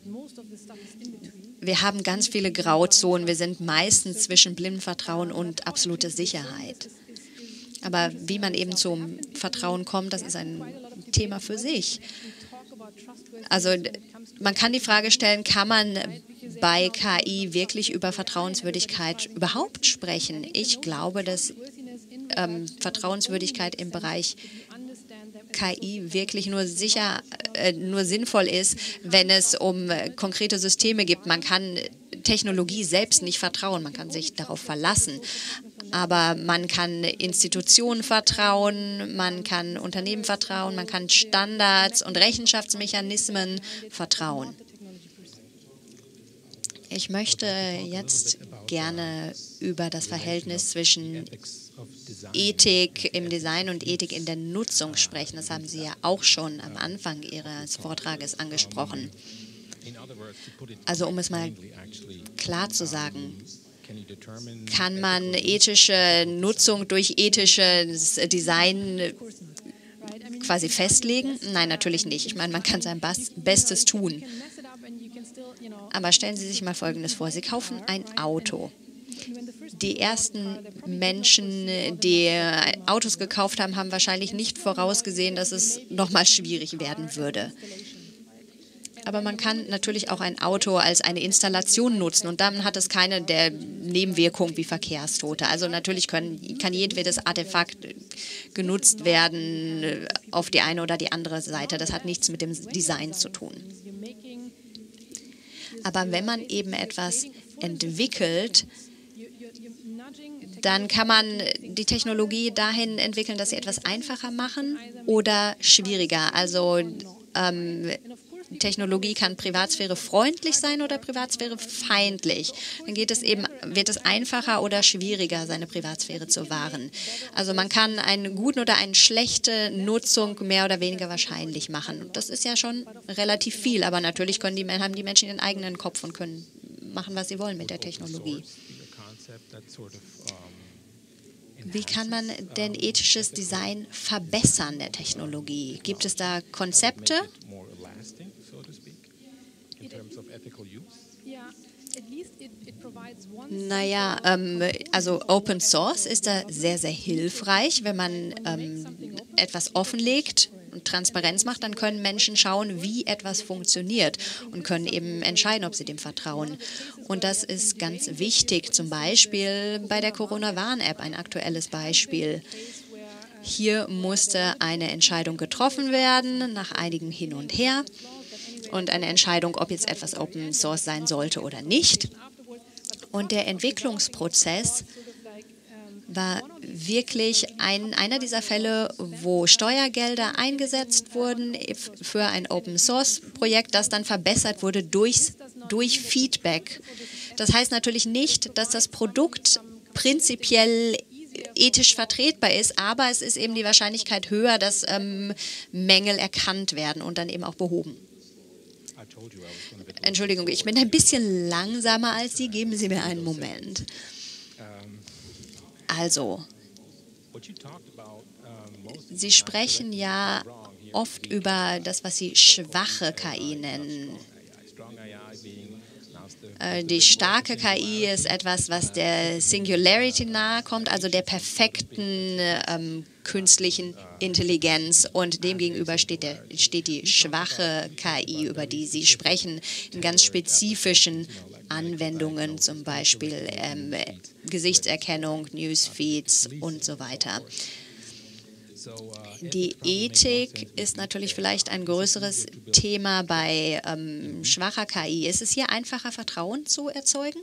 Wir haben ganz viele Grauzonen. Wir sind meistens zwischen blindem Vertrauen und absoluter Sicherheit. Aber wie man eben zum Vertrauen kommt, das ist ein Thema für sich. Also man kann die Frage stellen, kann man bei KI wirklich über Vertrauenswürdigkeit überhaupt sprechen? Ich glaube, dass Vertrauenswürdigkeit im Bereich KI wirklich nur sinnvoll ist, wenn es um konkrete Systeme geht. Man kann Technologie selbst nicht vertrauen, man kann sich darauf verlassen. Aber man kann Institutionen vertrauen, man kann Unternehmen vertrauen, man kann Standards und Rechenschaftsmechanismen vertrauen. Ich möchte jetzt gerne über das Verhältnis zwischen Ethik im Design und Ethik in der Nutzung sprechen. Das haben Sie ja auch schon am Anfang Ihres Vortrages angesprochen. Also um es mal klar zu sagen, kann man ethische Nutzung durch ethisches Design quasi festlegen? Nein, natürlich nicht. Ich meine, man kann sein Bestes tun. Aber stellen Sie sich mal Folgendes vor. Sie kaufen ein Auto. Die ersten Menschen, die Autos gekauft haben, haben wahrscheinlich nicht vorausgesehen, dass es nochmal schwierig werden würde. Aber man kann natürlich auch ein Auto als eine Installation nutzen und dann hat es keine der Nebenwirkungen wie Verkehrstote. Also natürlich kann jedwedes Artefakt genutzt werden auf die eine oder die andere Seite. Das hat nichts mit dem Design zu tun. Aber wenn man eben etwas entwickelt, dann kann man die Technologie dahin entwickeln, dass sie etwas einfacher machen oder schwieriger. Also Technologie kann privatsphärefreundlich sein oder privatsphärefeindlich. Dann wird es einfacher oder schwieriger, seine Privatsphäre zu wahren. Also man kann eine gute oder eine schlechte Nutzung mehr oder weniger wahrscheinlich machen. Das ist ja schon relativ viel, aber natürlich haben die Menschen ihren eigenen Kopf und können machen, was sie wollen mit der Technologie. Wie kann man denn ethisches Design verbessern der Technologie? Gibt es da Konzepte? Naja, also Open Source ist da sehr, sehr hilfreich. Wenn man etwas offenlegt und Transparenz macht, dann können Menschen schauen, wie etwas funktioniert und können eben entscheiden, ob sie dem vertrauen. Und das ist ganz wichtig, zum Beispiel bei der Corona-Warn-App, ein aktuelles Beispiel. Hier musste eine Entscheidung getroffen werden, nach einigem Hin und Her. Und eine Entscheidung, ob jetzt etwas Open Source sein sollte oder nicht. Und der Entwicklungsprozess war wirklich einer dieser Fälle, wo Steuergelder eingesetzt wurden für ein Open Source Projekt, das dann verbessert wurde durch Feedback. Das heißt natürlich nicht, dass das Produkt prinzipiell ethisch vertretbar ist, aber es ist eben die Wahrscheinlichkeit höher, dass Mängel erkannt werden und dann eben auch behoben. Entschuldigung, ich bin ein bisschen langsamer als Sie. Geben Sie mir einen Moment. Also, Sie sprechen ja oft über das, was Sie schwache KI nennen. Die starke KI ist etwas, was der Singularity nahe kommt, also der perfekten künstlichen Intelligenz. Und demgegenüber steht die schwache KI, über die Sie sprechen, in ganz spezifischen Anwendungen, zum Beispiel Gesichtserkennung, Newsfeeds und so weiter. Die Ethik ist natürlich vielleicht ein größeres Thema bei schwacher KI. Ist es hier einfacher, Vertrauen zu erzeugen?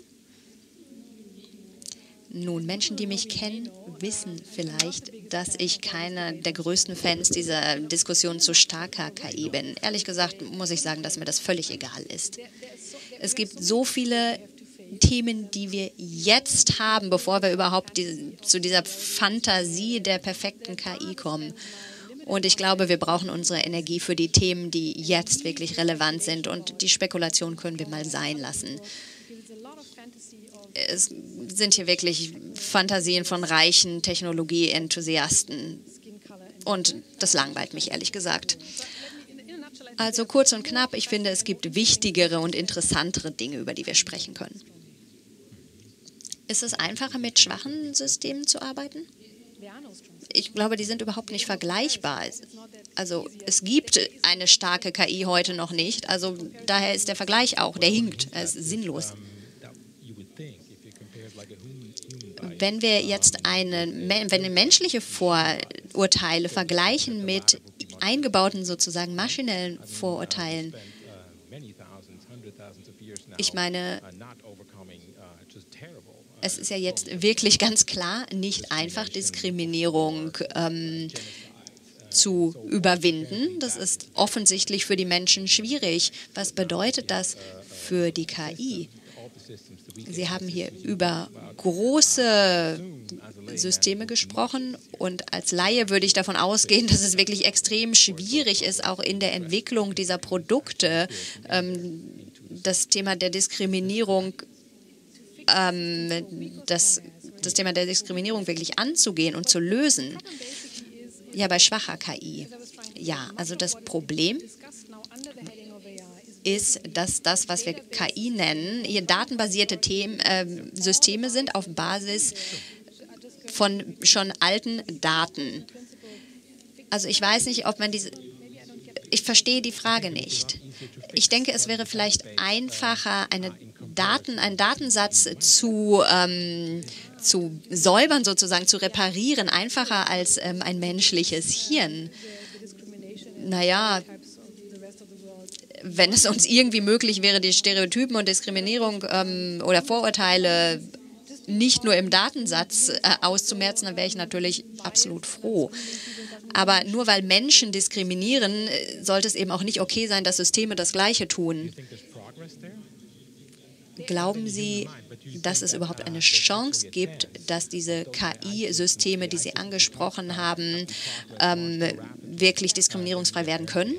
Nun, Menschen, die mich kennen, wissen vielleicht, dass ich keiner der größten Fans dieser Diskussion zu starker KI bin. Ehrlich gesagt muss ich sagen, dass mir das völlig egal ist. Es gibt so viele Themen, die wir jetzt haben, bevor wir überhaupt zu dieser Fantasie der perfekten KI kommen. Und ich glaube, wir brauchen unsere Energie für die Themen, die jetzt wirklich relevant sind. Und die Spekulation können wir mal sein lassen. Es sind hier wirklich Fantasien von reichen Technologie-Enthusiasten. Und das langweilt mich, ehrlich gesagt. Also kurz und knapp, ich finde, es gibt wichtigere und interessantere Dinge, über die wir sprechen können. Ist es einfacher, mit schwachen Systemen zu arbeiten? Ich glaube, die sind überhaupt nicht vergleichbar. Also es gibt eine starke KI heute noch nicht. Also daher ist der Vergleich auch, der hinkt, er ist sinnlos. Wenn wir jetzt menschliche Vorurteile vergleichen mit eingebauten sozusagen maschinellen Vorurteilen, ich meine, es ist ja jetzt wirklich ganz klar nicht einfach, Diskriminierung zu überwinden. Das ist offensichtlich für die Menschen schwierig. Was bedeutet das für die KI? Sie haben hier über große Systeme gesprochen und als Laie würde ich davon ausgehen, dass es wirklich extrem schwierig ist, auch in der Entwicklung dieser Produkte das Thema der Diskriminierung das Thema der Diskriminierung wirklich anzugehen und zu lösen. Ja, bei schwacher KI. Ja, also das Problem ist, dass das, was wir KI nennen, hier datenbasierte Systeme sind auf Basis von schon alten Daten. Also ich weiß nicht, ob man ich verstehe die Frage nicht. Ich denke, es wäre vielleicht einfacher, einen Datensatz zu säubern, sozusagen zu reparieren, einfacher als ein menschliches Hirn. Naja, wenn es uns irgendwie möglich wäre, die Stereotypen und Diskriminierung oder Vorurteile nicht nur im Datensatz auszumerzen, dann wäre ich natürlich absolut froh. Aber nur weil Menschen diskriminieren, sollte es eben auch nicht okay sein, dass Systeme das Gleiche tun. Glauben Sie, dass es überhaupt eine Chance gibt, dass diese KI-Systeme, die Sie angesprochen haben, wirklich diskriminierungsfrei werden können?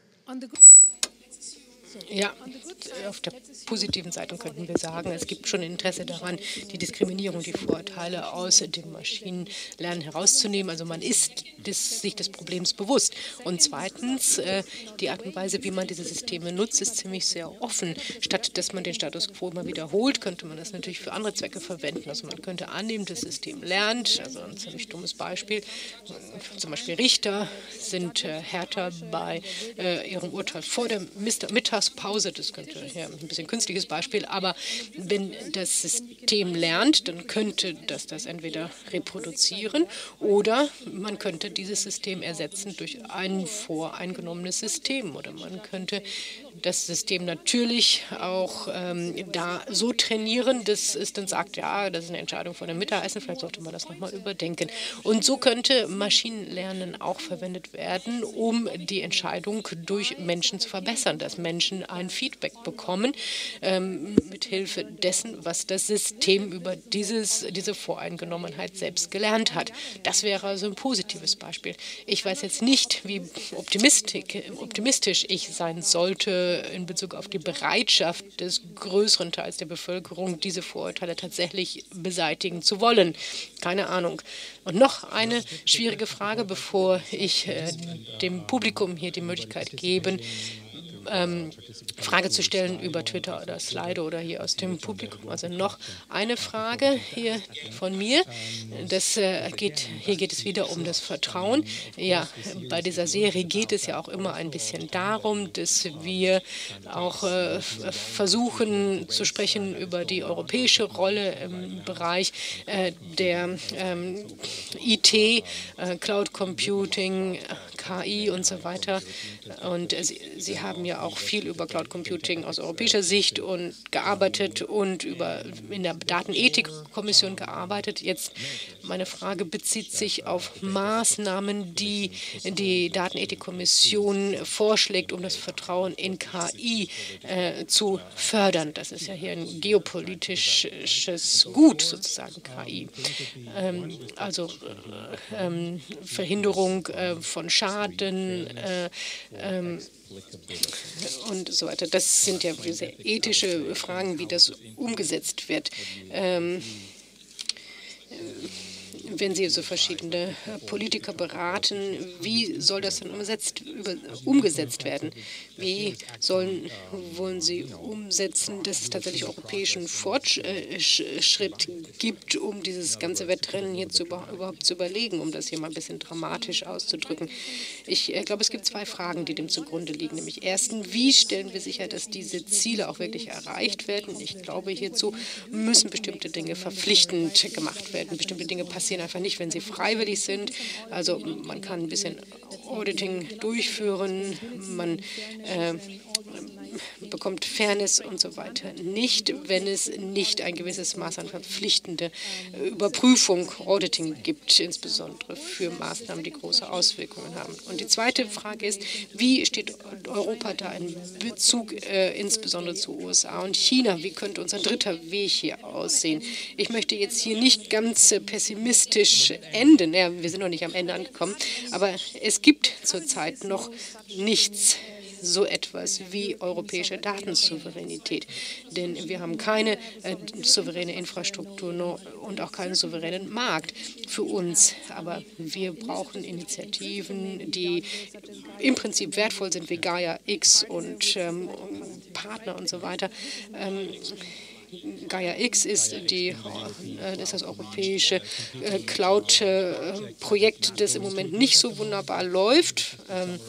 Ja, auf der positiven Seite könnten wir sagen, es gibt schon Interesse daran, die Diskriminierung, die Vorurteile aus dem Maschinenlernen herauszunehmen. Also man ist sich des Problems bewusst. Und zweitens, die Art und Weise, wie man diese Systeme nutzt, ist ziemlich sehr offen. Statt dass man den Status quo immer wiederholt, könnte man das natürlich für andere Zwecke verwenden. Also man könnte annehmen, das System lernt. Also ein ziemlich dummes Beispiel. Zum Beispiel Richter sind härter bei ihrem Urteil vor der Mittagspause. Das könnte ja ein bisschen künstliches Beispiel, aber wenn das System lernt, dann könnte das entweder reproduzieren oder man könnte dieses System ersetzen durch ein voreingenommenes System oder man könnte das System natürlich auch da so trainieren, dass es dann sagt, ja, das ist eine Entscheidung vor dem Mittagessen, vielleicht sollte man das nochmal überdenken. Und so könnte Maschinenlernen auch verwendet werden, um die Entscheidung durch Menschen zu verbessern, dass Menschen ein Feedback bekommen, mit Hilfe dessen, was das System über diese Voreingenommenheit selbst gelernt hat. Das wäre also ein positives Beispiel. Ich weiß jetzt nicht, wie optimistisch ich sein sollte in Bezug auf die Bereitschaft des größeren Teils der Bevölkerung, diese Vorurteile tatsächlich beseitigen zu wollen. Keine Ahnung. Und noch eine schwierige Frage, bevor ich dem Publikum hier die Möglichkeit gebe, Frage zu stellen über Twitter oder Slido oder hier aus dem Publikum. Also noch eine Frage hier von mir. Hier geht es wieder um das Vertrauen. Ja, bei dieser Serie geht es ja auch immer ein bisschen darum, dass wir auch versuchen zu sprechen über die europäische Rolle im Bereich der IT, Cloud Computing, KI und so weiter. Und Sie haben ja auch viel über Cloud Computing aus europäischer Sicht gearbeitet und in der Datenethikkommission gearbeitet. Jetzt meine Frage bezieht sich auf Maßnahmen, die die Datenethikkommission vorschlägt, um das Vertrauen in KI zu fördern. Das ist ja hier ein geopolitisches Gut, sozusagen KI. Also Verhinderung von Schaden und so weiter. Das sind ja sehr ethische Fragen, wie das umgesetzt wird. Wenn Sie so verschiedene Politiker beraten, wie soll das dann umgesetzt werden? Wie wollen Sie umsetzen, dass es tatsächlich europäischen Fortschritt gibt, um dieses ganze Wettrennen hier überhaupt zu überlegen, um das hier mal ein bisschen dramatisch auszudrücken? Ich glaube, es gibt zwei Fragen, die dem zugrunde liegen. Nämlich erstens, wie stellen wir sicher, dass diese Ziele auch wirklich erreicht werden? Ich glaube, hierzu müssen bestimmte Dinge verpflichtend gemacht werden. Bestimmte Dinge passieren einfach nicht, wenn sie freiwillig sind. Also man kann ein bisschen Auditing durchführen, man bekommt Fairness und so weiter nicht, wenn es nicht ein gewisses Maß an verpflichtende Überprüfung, Auditing gibt, insbesondere für Maßnahmen, die große Auswirkungen haben. Und die zweite Frage ist, wie steht Europa da in Bezug insbesondere zu USA und China? Wie könnte unser dritter Weg hier aussehen? Ich möchte jetzt hier nicht ganz pessimistisch enden. Ja, wir sind noch nicht am Ende angekommen, aber es gibt zurzeit noch nichts so etwas wie europäische Datensouveränität. Denn wir haben keine souveräne Infrastruktur und auch keinen souveränen Markt für uns. Aber wir brauchen Initiativen, die im Prinzip wertvoll sind, wie Gaia X und Partner und so weiter. Gaia X ist das europäische Cloud-Projekt, das im Moment nicht so wunderbar läuft.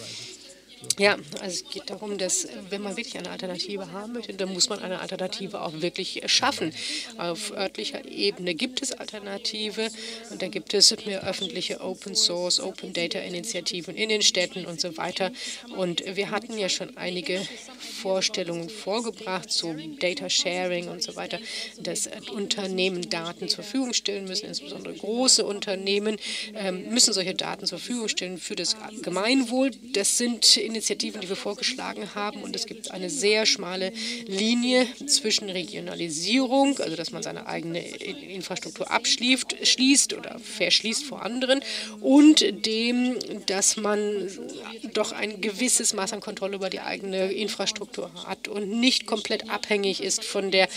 Ja, also es geht darum, dass wenn man wirklich eine Alternative haben möchte, dann muss man eine Alternative auch wirklich schaffen. Auf örtlicher Ebene gibt es Alternative und da gibt es mehr öffentliche Open Source, Open Data Initiativen in den Städten und so weiter. Und wir hatten ja schon einige Vorstellungen vorgebracht zu Data Sharing und so weiter, dass Unternehmen Daten zur Verfügung stellen müssen, insbesondere große Unternehmen müssen solche Daten zur Verfügung stellen für das Gemeinwohl. Das sind Initiativen, die wir vorgeschlagen haben, und es gibt eine sehr schmale Linie zwischen Regionalisierung, also dass man seine eigene Infrastruktur schließt oder verschließt vor anderen, und dem, dass man doch ein gewisses Maß an Kontrolle über die eigene Infrastruktur hat und nicht komplett abhängig ist von der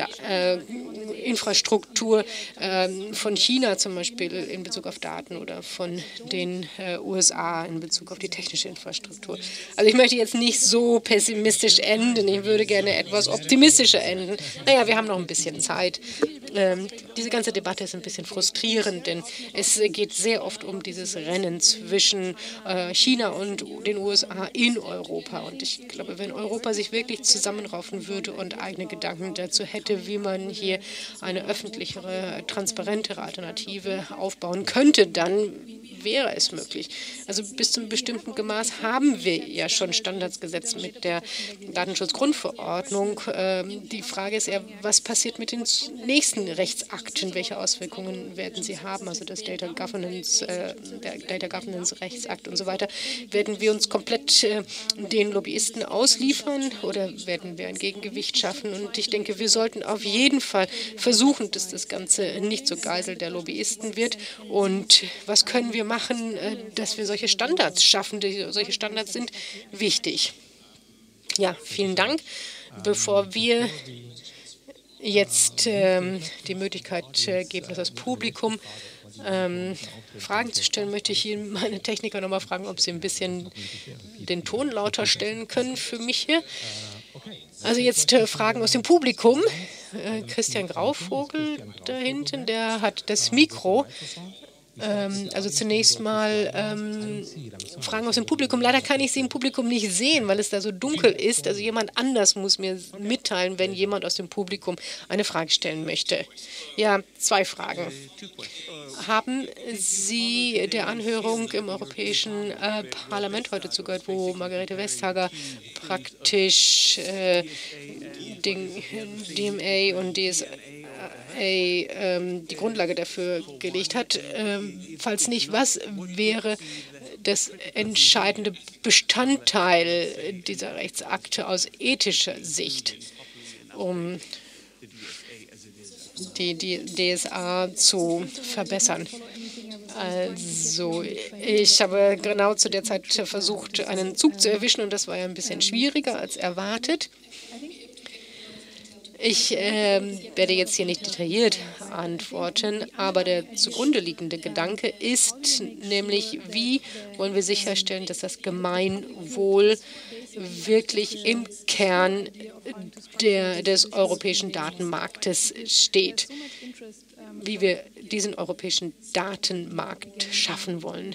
Infrastruktur von China zum Beispiel in Bezug auf Daten oder von den USA in Bezug auf die technische Infrastruktur. Also ich möchte jetzt nicht so pessimistisch enden, ich würde gerne etwas optimistischer enden. Naja, wir haben noch ein bisschen Zeit. Diese ganze Debatte ist ein bisschen frustrierend, denn es geht sehr oft um dieses Rennen zwischen China und den USA in Europa. Und ich glaube, wenn Europa sich wirklich zusammenraufen würde und eigene Gedanken dazu hätte, wie man hier eine öffentlichere, transparentere Alternative aufbauen könnte, dann wäre es möglich. Also bis zu einem bestimmten Maß haben wir ja schon Standards gesetzt mit der Datenschutzgrundverordnung. Die Frage ist eher, was passiert mit den nächsten Rechtsakten? Welche Auswirkungen werden sie haben? Also das Data Governance, der Data Governance Rechtsakt und so weiter. Werden wir uns komplett den Lobbyisten ausliefern oder werden wir ein Gegengewicht schaffen? Und ich denke, wir sollten auf jeden Fall versuchen, dass das Ganze nicht zur Geisel der Lobbyisten wird. Und was können wir machen, dass wir solche Standards schaffen? Solche Standards sind wichtig. Ja, vielen Dank. Bevor wir jetzt die Möglichkeit geben, dass das Publikum Fragen zu stellen, möchte ich Ihnen meine Techniker nochmal fragen, ob Sie ein bisschen den Ton lauter stellen können für mich hier. Also jetzt Fragen aus dem Publikum. Christian Grauvogel da hinten, der hat das Mikro. Also zunächst mal Fragen aus dem Publikum. Leider kann ich sie im Publikum nicht sehen, weil es da so dunkel ist. Also jemand anders muss mir mitteilen, wenn jemand aus dem Publikum eine Frage stellen möchte. Ja, 2 Fragen. Haben Sie der Anhörung im Europäischen Parlament heute zugehört, wo Margarete Vestager praktisch den DMA und DSA die Grundlage dafür gelegt hat? Falls nicht, was wäre das entscheidende Bestandteil dieser Rechtsakte aus ethischer Sicht, um die DSA zu verbessern? Also, ich habe genau zu der Zeit versucht, einen Zug zu erwischen, und das war ja ein bisschen schwieriger als erwartet. Ich werde jetzt hier nicht detailliert antworten, aber der zugrunde liegende Gedanke ist nämlich, wie wollen wir sicherstellen, dass das Gemeinwohl wirklich im Kern des europäischen Datenmarktes steht, wie wir diesen europäischen Datenmarkt schaffen wollen.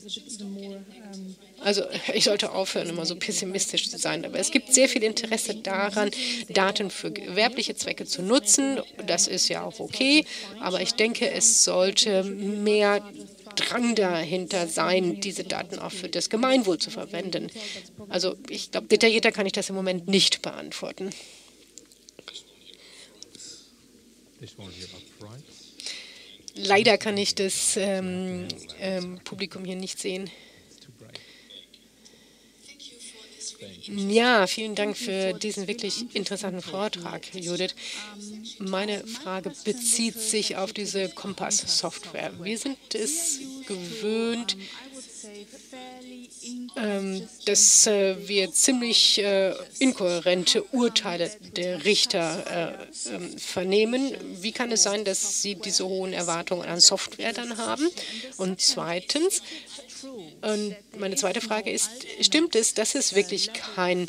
Also ich sollte aufhören, immer so pessimistisch zu sein, aber es gibt sehr viel Interesse daran, Daten für gewerbliche Zwecke zu nutzen. Das ist ja auch okay, aber ich denke, es sollte mehr Drang dahinter sein, diese Daten auch für das Gemeinwohl zu verwenden. Also ich glaube, detaillierter kann ich das im Moment nicht beantworten. Leider kann ich das Publikum hier nicht sehen. Ja, vielen Dank für diesen wirklich interessanten Vortrag, Judith. Meine Frage bezieht sich auf diese Kompass-Software. Wir sind es gewöhnt, dass wir ziemlich inkohärente Urteile der Richter vernehmen. Wie kann es sein, dass Sie diese hohen Erwartungen an Software dann haben? Und zweitens, meine zweite Frage ist, stimmt es, dass es wirklich kein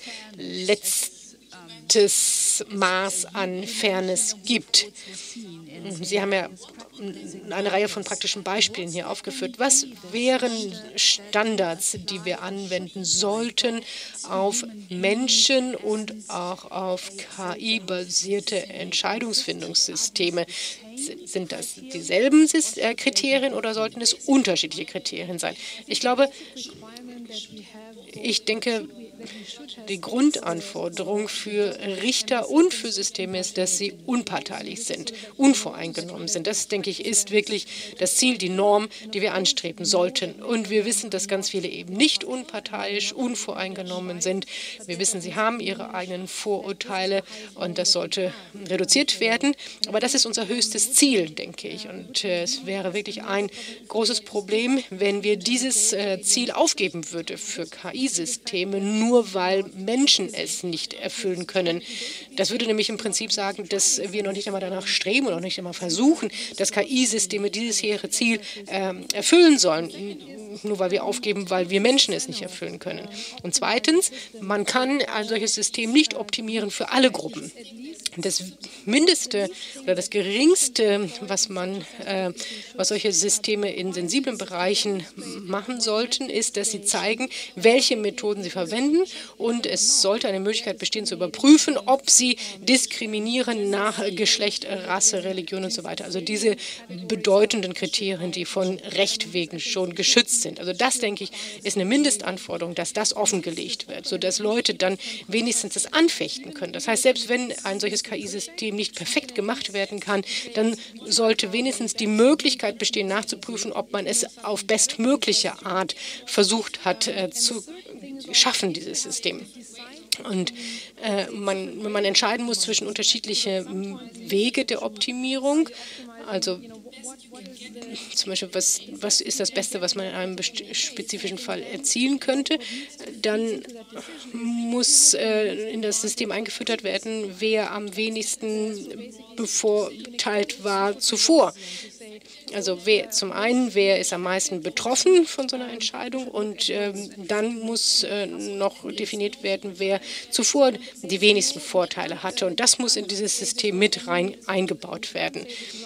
letztes Maß an Fairness gibt? Sie haben ja eine Reihe von praktischen Beispielen hier aufgeführt. Was wären Standards, die wir anwenden sollten auf Menschen und auch auf KI-basierte Entscheidungsfindungssysteme? Sind das dieselben Kriterien oder sollten es unterschiedliche Kriterien sein? Ich denke, die Grundanforderung für Richter und für Systeme ist, dass sie unparteilich sind, unvoreingenommen sind. Das, denke ich, ist wirklich das Ziel, die Norm, die wir anstreben sollten. Und wir wissen, dass ganz viele eben nicht unparteiisch, unvoreingenommen sind. Wir wissen, sie haben ihre eigenen Vorurteile und das sollte reduziert werden. Aber das ist unser höchstes Ziel, denke ich. Und es wäre wirklich ein großes Problem, wenn wir dieses Ziel aufgeben würden für KI-Systeme, nur weil Menschen es nicht erfüllen können. Das würde nämlich im Prinzip sagen, dass wir noch nicht einmal danach streben und noch nicht einmal versuchen, dass KI-Systeme dieses hehre Ziel erfüllen sollen, nur weil wir aufgeben, weil wir Menschen es nicht erfüllen können. Und zweitens, man kann ein solches System nicht optimieren für alle Gruppen. Das Mindeste oder das Geringste, was solche Systeme in sensiblen Bereichen machen sollten, ist, dass sie zeigen, welche Methoden sie verwenden, und es sollte eine Möglichkeit bestehen, zu überprüfen, ob sie diskriminieren nach Geschlecht, Rasse, Religion und so weiter. Also diese bedeutenden Kriterien, die von Recht wegen schon geschützt sind. Also das, denke ich, ist eine Mindestanforderung, dass das offengelegt wird, sodass Leute dann wenigstens das anfechten können. Das heißt, selbst wenn ein solches KI-System nicht perfekt gemacht werden kann, dann sollte wenigstens die Möglichkeit bestehen, nachzuprüfen, ob man es auf bestmögliche Art versucht hat zu schaffen, dieses System. Und wenn man entscheiden muss zwischen unterschiedlichen Wege der Optimierung, also zum Beispiel, was ist das Beste, was man in einem spezifischen Fall erzielen könnte, dann muss in das System eingefüttert werden, wer am wenigsten bevorteilt war zuvor. Also zum einen, wer ist am meisten betroffen von so einer Entscheidung, und dann muss noch definiert werden, wer zuvor die wenigsten Vorteile hatte. Und das muss in dieses System mit rein eingebaut werden.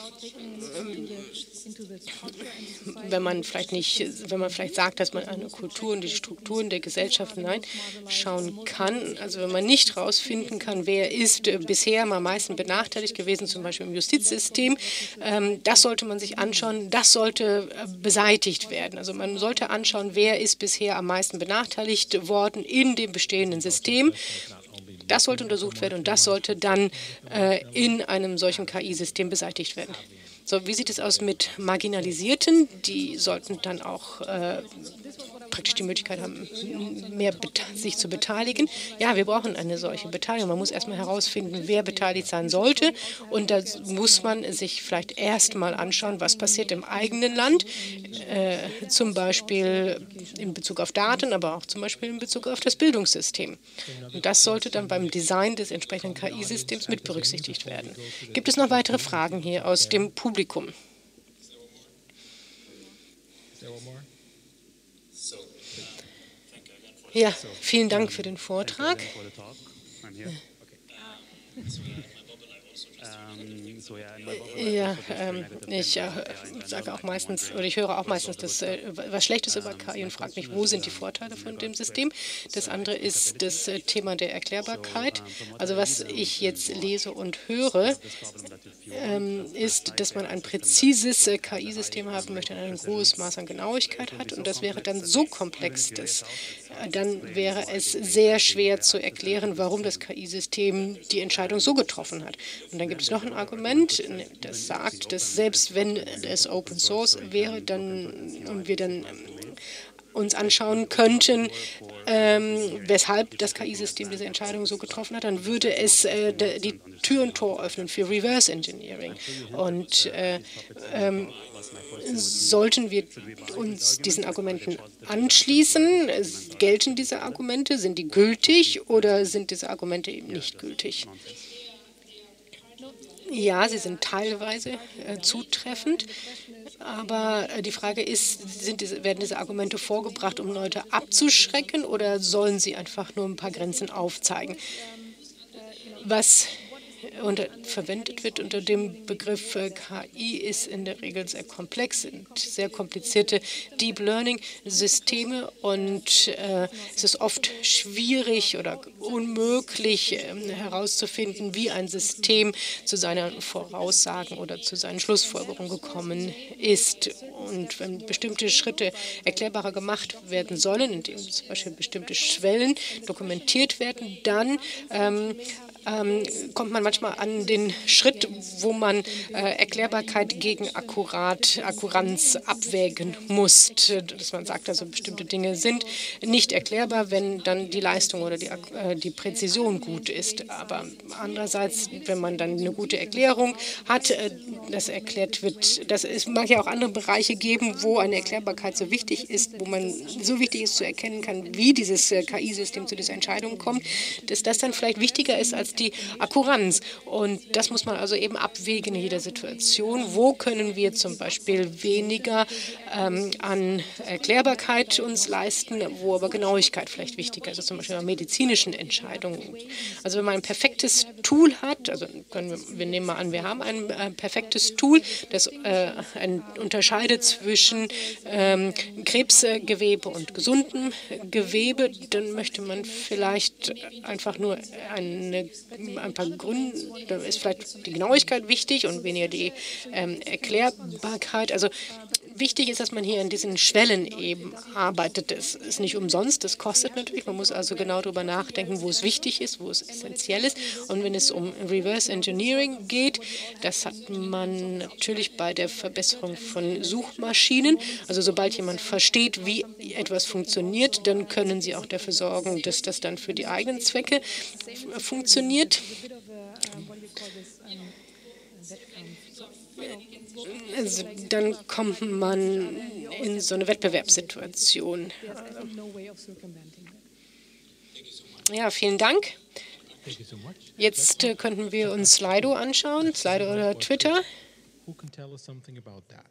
Wenn man vielleicht sagt, dass man eine Kultur und die Strukturen der Gesellschaft hineinschauen kann, also wenn man nicht herausfinden kann, wer ist bisher am meisten benachteiligt gewesen, zum Beispiel im Justizsystem, das sollte man sich anschauen, das sollte beseitigt werden. Also man sollte anschauen, wer ist bisher am meisten benachteiligt worden in dem bestehenden System. Das sollte untersucht werden und das sollte dann in einem solchen KI-System beseitigt werden. So, wie sieht es aus mit Marginalisierten? Die sollten dann auch praktisch die Möglichkeit haben, mehr sich zu beteiligen. Ja, wir brauchen eine solche Beteiligung. Man muss erstmal herausfinden, wer beteiligt sein sollte. Und da muss man sich vielleicht erstmal anschauen, was passiert im eigenen Land, zum Beispiel in Bezug auf Daten, aber auch zum Beispiel in Bezug auf das Bildungssystem. Und das sollte dann beim Design des entsprechenden KI-Systems mit berücksichtigt werden. Gibt es noch weitere Fragen hier aus dem Publikum? Ja, vielen Dank für den Vortrag. Ja, ich sage auch meistens, oder ich höre auch meistens was Schlechtes über KI und frage mich, wo sind die Vorteile von dem System? Das andere ist das Thema der Erklärbarkeit. Also was ich jetzt lese und höre, ist, dass man ein präzises KI-System haben möchte, ein hohes Maß an Genauigkeit hat, und das wäre dann so komplex, dass dann wäre es sehr schwer zu erklären, warum das KI-System die Entscheidung so getroffen hat. Und dann gibt es noch ein Argument, das sagt, dass selbst wenn es Open Source wäre, und wir dann uns anschauen könnten, weshalb das KI-System diese Entscheidung so getroffen hat, dann würde es die Tür und Tor öffnen für Reverse Engineering. Und sollten wir uns diesen Argumenten anschließen? Gelten diese Argumente? Sind die gültig oder sind diese Argumente eben nicht gültig? Ja, sie sind teilweise zutreffend, aber die Frage ist, werden diese Argumente vorgebracht, um Leute abzuschrecken, oder sollen sie einfach nur ein paar Grenzen aufzeigen? Was verwendet wird unter dem Begriff KI, ist in der Regel sehr komplex, sind sehr komplizierte Deep Learning-Systeme, und es ist oft schwierig oder unmöglich herauszufinden, wie ein System zu seinen Voraussagen oder zu seinen Schlussfolgerungen gekommen ist. Und wenn bestimmte Schritte erklärbarer gemacht werden sollen, indem zum Beispiel bestimmte Schwellen dokumentiert werden, dann kommt man manchmal an den Schritt, wo man Erklärbarkeit gegen Akkuranz abwägen muss. Dass man sagt, also bestimmte Dinge sind nicht erklärbar, wenn dann die Leistung oder die Präzision gut ist. Aber andererseits, wenn man dann eine gute Erklärung hat, das erklärt wird, es mag ja auch andere Bereiche geben, wo eine Erklärbarkeit so wichtig ist, wo man so wichtig ist zu erkennen kann, wie dieses KI-System zu dieser Entscheidung kommt, dass das dann vielleicht wichtiger ist als die Akkuranz. Und das muss man also eben abwägen in jeder Situation. Wo können wir zum Beispiel weniger an Erklärbarkeit uns leisten, wo aber Genauigkeit vielleicht wichtiger ist, also zum Beispiel bei medizinischen Entscheidungen. Also wenn man ein perfektes Tool hat, also wir nehmen mal an, wir haben ein perfektes Tool, das unterscheidet zwischen Krebsgewebe und gesundem Gewebe, dann möchte man vielleicht einfach nur ein paar Gründe, da ist vielleicht die Genauigkeit wichtig und weniger die Erklärbarkeit. Also wichtig ist, dass man hier an diesen Schwellen eben arbeitet. Das ist nicht umsonst, das kostet natürlich. Man muss also genau darüber nachdenken, wo es wichtig ist, wo es essentiell ist. Und wenn es um Reverse Engineering geht, das hat man natürlich bei der Verbesserung von Suchmaschinen. Also sobald jemand versteht, wie etwas funktioniert, dann können sie auch dafür sorgen, dass das dann für die eigenen Zwecke funktioniert. Also dann kommt man in so eine Wettbewerbssituation. Ja, vielen Dank. Jetzt könnten wir uns Slido anschauen, Slido oder Twitter. Who can tell us something about that?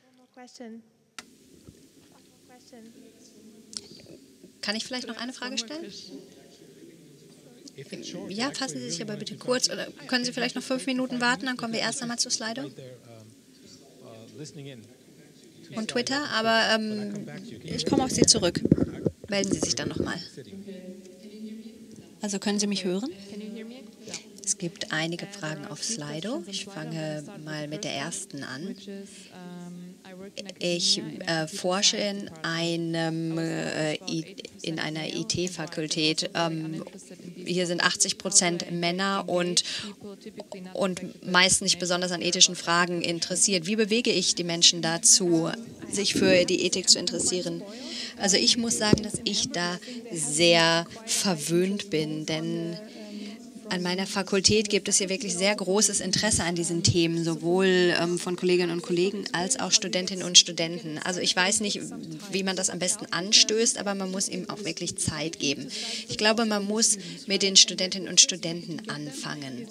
Kann ich vielleicht noch eine Frage stellen? If it's short, Ja, actually, fassen Sie sich really aber wanted bitte to kurz. talk Oder können Sie vielleicht noch 5 Minuten warten, dann kommen wir erst einmal zu Slido right there, listening in. und Twitter. Aber ich komme auf Sie zurück. Melden Sie sich dann nochmal. Also können Sie mich hören? Es gibt einige Fragen auf Slido. Ich fange mal mit der ersten an. Ich forsche in einer IT-Fakultät. Hier sind 80% Männer und meist nicht besonders an ethischen Fragen interessiert. Wie bewege ich die Menschen dazu, sich für die Ethik zu interessieren? Also ich muss sagen, dass ich da sehr verwöhnt bin, denn an meiner Fakultät gibt es hier wirklich sehr großes Interesse an diesen Themen, sowohl von Kolleginnen und Kollegen als auch Studentinnen und Studenten. Also ich weiß nicht, wie man das am besten anstößt, aber man muss ihm auch wirklich Zeit geben. Ich glaube, man muss mit den Studentinnen und Studenten anfangen.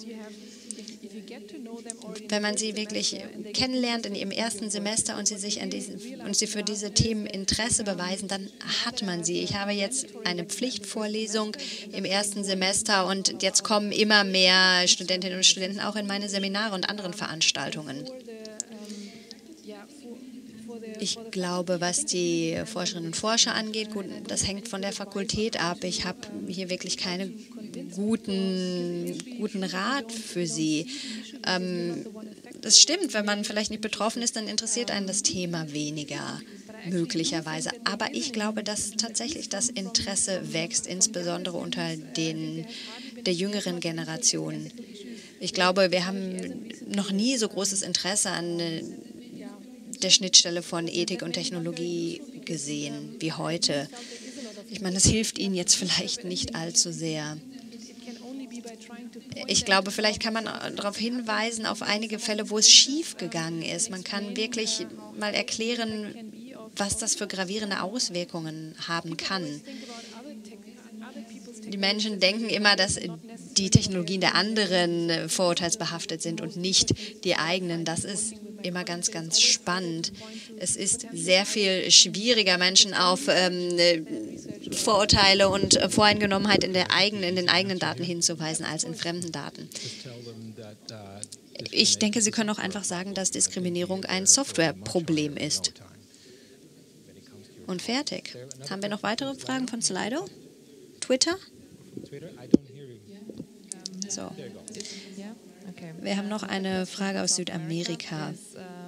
Wenn man sie wirklich kennenlernt in ihrem ersten Semester und sie für diese Themen Interesse beweisen, dann hat man sie. Ich habe jetzt eine Pflichtvorlesung im ersten Semester und jetzt kommen immer mehr Studentinnen und Studenten auch in meine Seminare und anderen Veranstaltungen. Ich glaube, was die Forscherinnen und Forscher angeht, gut, das hängt von der Fakultät ab. Ich habe hier wirklich keinen guten Rat für Sie. Das stimmt, wenn man vielleicht nicht betroffen ist, dann interessiert einen das Thema weniger, möglicherweise. Aber ich glaube, dass tatsächlich das Interesse wächst, insbesondere unter der jüngeren Generation. Ich glaube, wir haben noch nie so großes Interesse an der Schnittstelle von Ethik und Technologie gesehen wie heute. Ich meine, das hilft Ihnen jetzt vielleicht nicht allzu sehr. Ich glaube, vielleicht kann man darauf hinweisen, auf einige Fälle, wo es schief gegangen ist. Man kann wirklich mal erklären, was das für gravierende Auswirkungen haben kann. Die Menschen denken immer, dass die Technologien der anderen vorurteilsbehaftet sind und nicht die eigenen. Das ist immer ganz, ganz spannend. Es ist sehr viel schwieriger, Menschen auf Vorurteile und Voreingenommenheit in den eigenen Daten hinzuweisen, als in fremden Daten. Ich denke, Sie können auch einfach sagen, dass Diskriminierung ein Softwareproblem ist. Und fertig. Haben wir noch weitere Fragen von Slido? Twitter? So. Wir haben noch eine Frage aus Südamerika.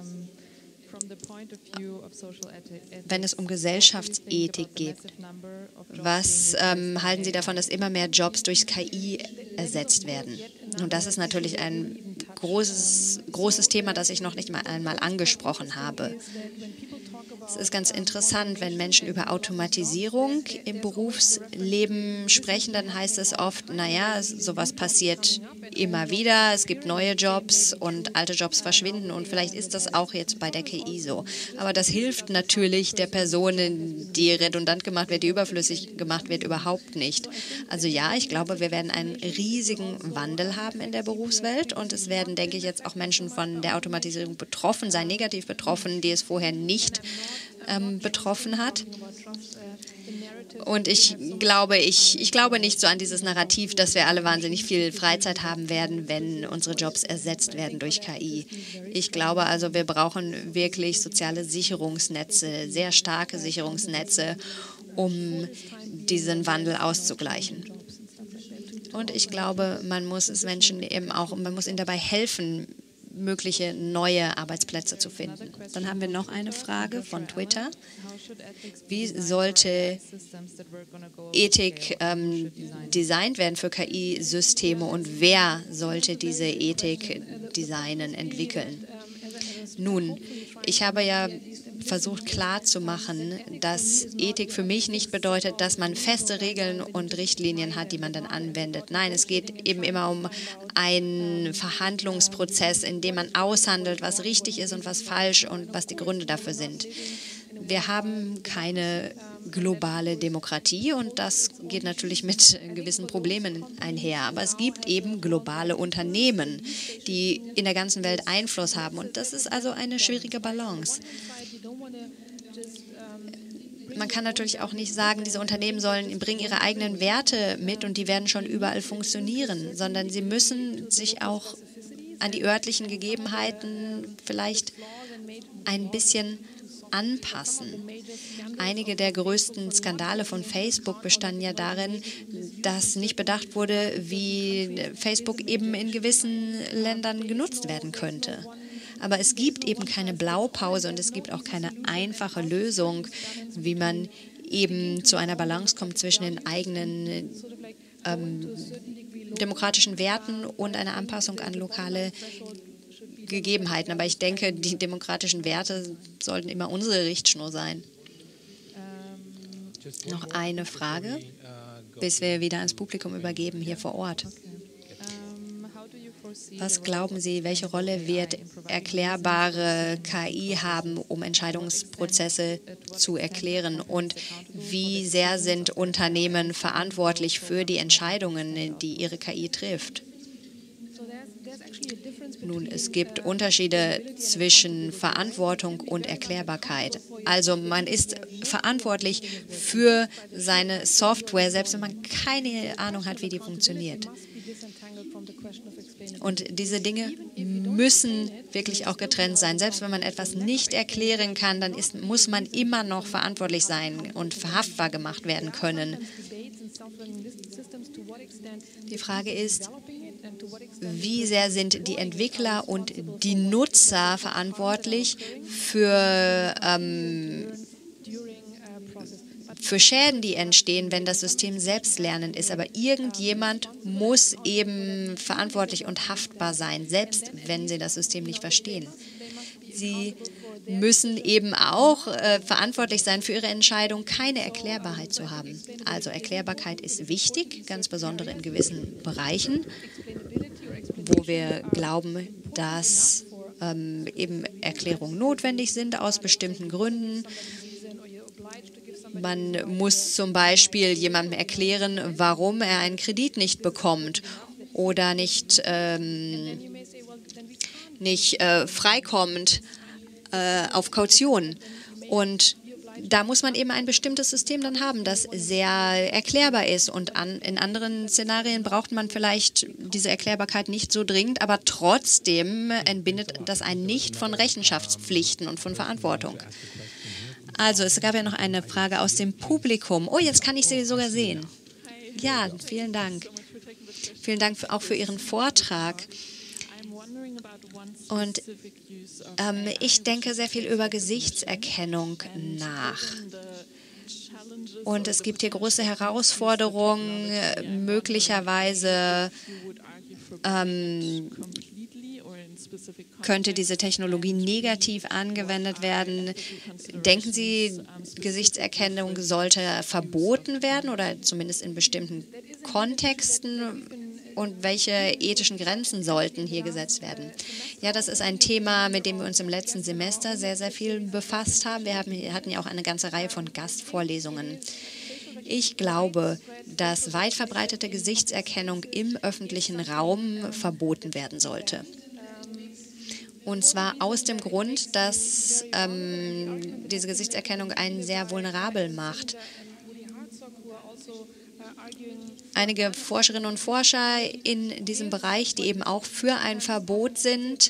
Wenn es um Gesellschaftsethik geht, was halten Sie davon, dass immer mehr Jobs durch KI ersetzt werden? Und das ist natürlich ein großes Thema, das ich noch nicht mal einmal angesprochen habe. Es ist ganz interessant, wenn Menschen über Automatisierung im Berufsleben sprechen, dann heißt es oft, naja, sowas passiert immer wieder, es gibt neue Jobs und alte Jobs verschwinden und vielleicht ist das auch jetzt bei der KI so. Aber das hilft natürlich der Person, die redundant gemacht wird, die überflüssig gemacht wird, überhaupt nicht. Also ja, ich glaube, wir werden einen riesigen Wandel haben in der Berufswelt und es werden, denke ich, jetzt auch Menschen von der Automatisierung betroffen sein, negativ betroffen, die es vorher nicht betroffen hat. Und ich glaube nicht so an dieses Narrativ, dass wir alle wahnsinnig viel Freizeit haben werden, wenn unsere Jobs ersetzt werden durch KI. Ich glaube also, wir brauchen wirklich soziale Sicherungsnetze, sehr starke Sicherungsnetze, um diesen Wandel auszugleichen. Und ich glaube, man muss ihnen dabei helfen, mögliche neue Arbeitsplätze zu finden. Dann haben wir noch eine Frage von Twitter. Wie sollte Ethik designt werden für KI-Systeme und wer sollte diese Ethik designen, entwickeln? Nun, ich habe ja versucht klarzumachen, dass Ethik für mich nicht bedeutet, dass man feste Regeln und Richtlinien hat, die man dann anwendet. Nein, es geht eben immer um einen Verhandlungsprozess, in dem man aushandelt, was richtig ist und was falsch und was die Gründe dafür sind. Wir haben keine globale Demokratie und das geht natürlich mit gewissen Problemen einher. Aber es gibt eben globale Unternehmen, die in der ganzen Welt Einfluss haben und das ist also eine schwierige Balance. Man kann natürlich auch nicht sagen, diese Unternehmen bringen ihre eigenen Werte mit und die werden schon überall funktionieren, sondern sie müssen sich auch an die örtlichen Gegebenheiten vielleicht ein bisschen anpassen. Einige der größten Skandale von Facebook bestanden ja darin, dass nicht bedacht wurde, wie Facebook eben in gewissen Ländern genutzt werden könnte. Aber es gibt eben keine Blaupause und es gibt auch keine einfache Lösung, wie man eben zu einer Balance kommt zwischen den eigenen demokratischen Werten und einer Anpassung an lokale Gegebenheiten. Aber ich denke, die demokratischen Werte sollten immer unsere Richtschnur sein. Noch eine Frage, bis wir wieder ans Publikum übergeben hier vor Ort. Was glauben Sie, welche Rolle wird erklärbare KI haben, um Entscheidungsprozesse zu erklären? Und wie sehr sind Unternehmen verantwortlich für die Entscheidungen, die ihre KI trifft? Nun, es gibt Unterschiede zwischen Verantwortung und Erklärbarkeit. Also man ist verantwortlich für seine Software, selbst wenn man keine Ahnung hat, wie die funktioniert. Und diese Dinge müssen wirklich auch getrennt sein. Selbst wenn man etwas nicht erklären kann, dann muss man immer noch verantwortlich sein und verhaftbar gemacht werden können. Die Frage ist, wie sehr sind die Entwickler und die Nutzer verantwortlich für Schäden, die entstehen, wenn das System selbstlernend ist. Aber irgendjemand muss eben verantwortlich und haftbar sein, selbst wenn sie das System nicht verstehen. Sie müssen eben auch verantwortlich sein für ihre Entscheidung, keine Erklärbarkeit zu haben. Also Erklärbarkeit ist wichtig, ganz besonders in gewissen Bereichen, wo wir glauben, dass eben Erklärungen notwendig sind aus bestimmten Gründen. Man muss zum Beispiel jemandem erklären, warum er einen Kredit nicht bekommt oder nicht freikommt auf Kaution. Und da muss man eben ein bestimmtes System dann haben, das sehr erklärbar ist. Und in anderen Szenarien braucht man vielleicht diese Erklärbarkeit nicht so dringend, aber trotzdem entbindet das einen nicht von Rechenschaftspflichten und von Verantwortung. Also, es gab ja noch eine Frage aus dem Publikum. Oh, jetzt kann ich sie sogar sehen. Ja, vielen Dank. Vielen Dank auch für Ihren Vortrag. Und ich denke sehr viel über Gesichtserkennung nach. Und es gibt hier große Herausforderungen, möglicherweise könnte diese Technologie negativ angewendet werden. Denken Sie, Gesichtserkennung sollte verboten werden oder zumindest in bestimmten Kontexten? Und welche ethischen Grenzen sollten hier gesetzt werden? Ja, das ist ein Thema, mit dem wir uns im letzten Semester sehr, sehr viel befasst haben. Wir hatten ja auch eine ganze Reihe von Gastvorlesungen. Ich glaube, dass weit verbreitete Gesichtserkennung im öffentlichen Raum verboten werden sollte. Und zwar aus dem Grund, dass diese Gesichtserkennung einen sehr vulnerabel macht. Einige Forscherinnen und Forscher in diesem Bereich, die eben auch für ein Verbot sind,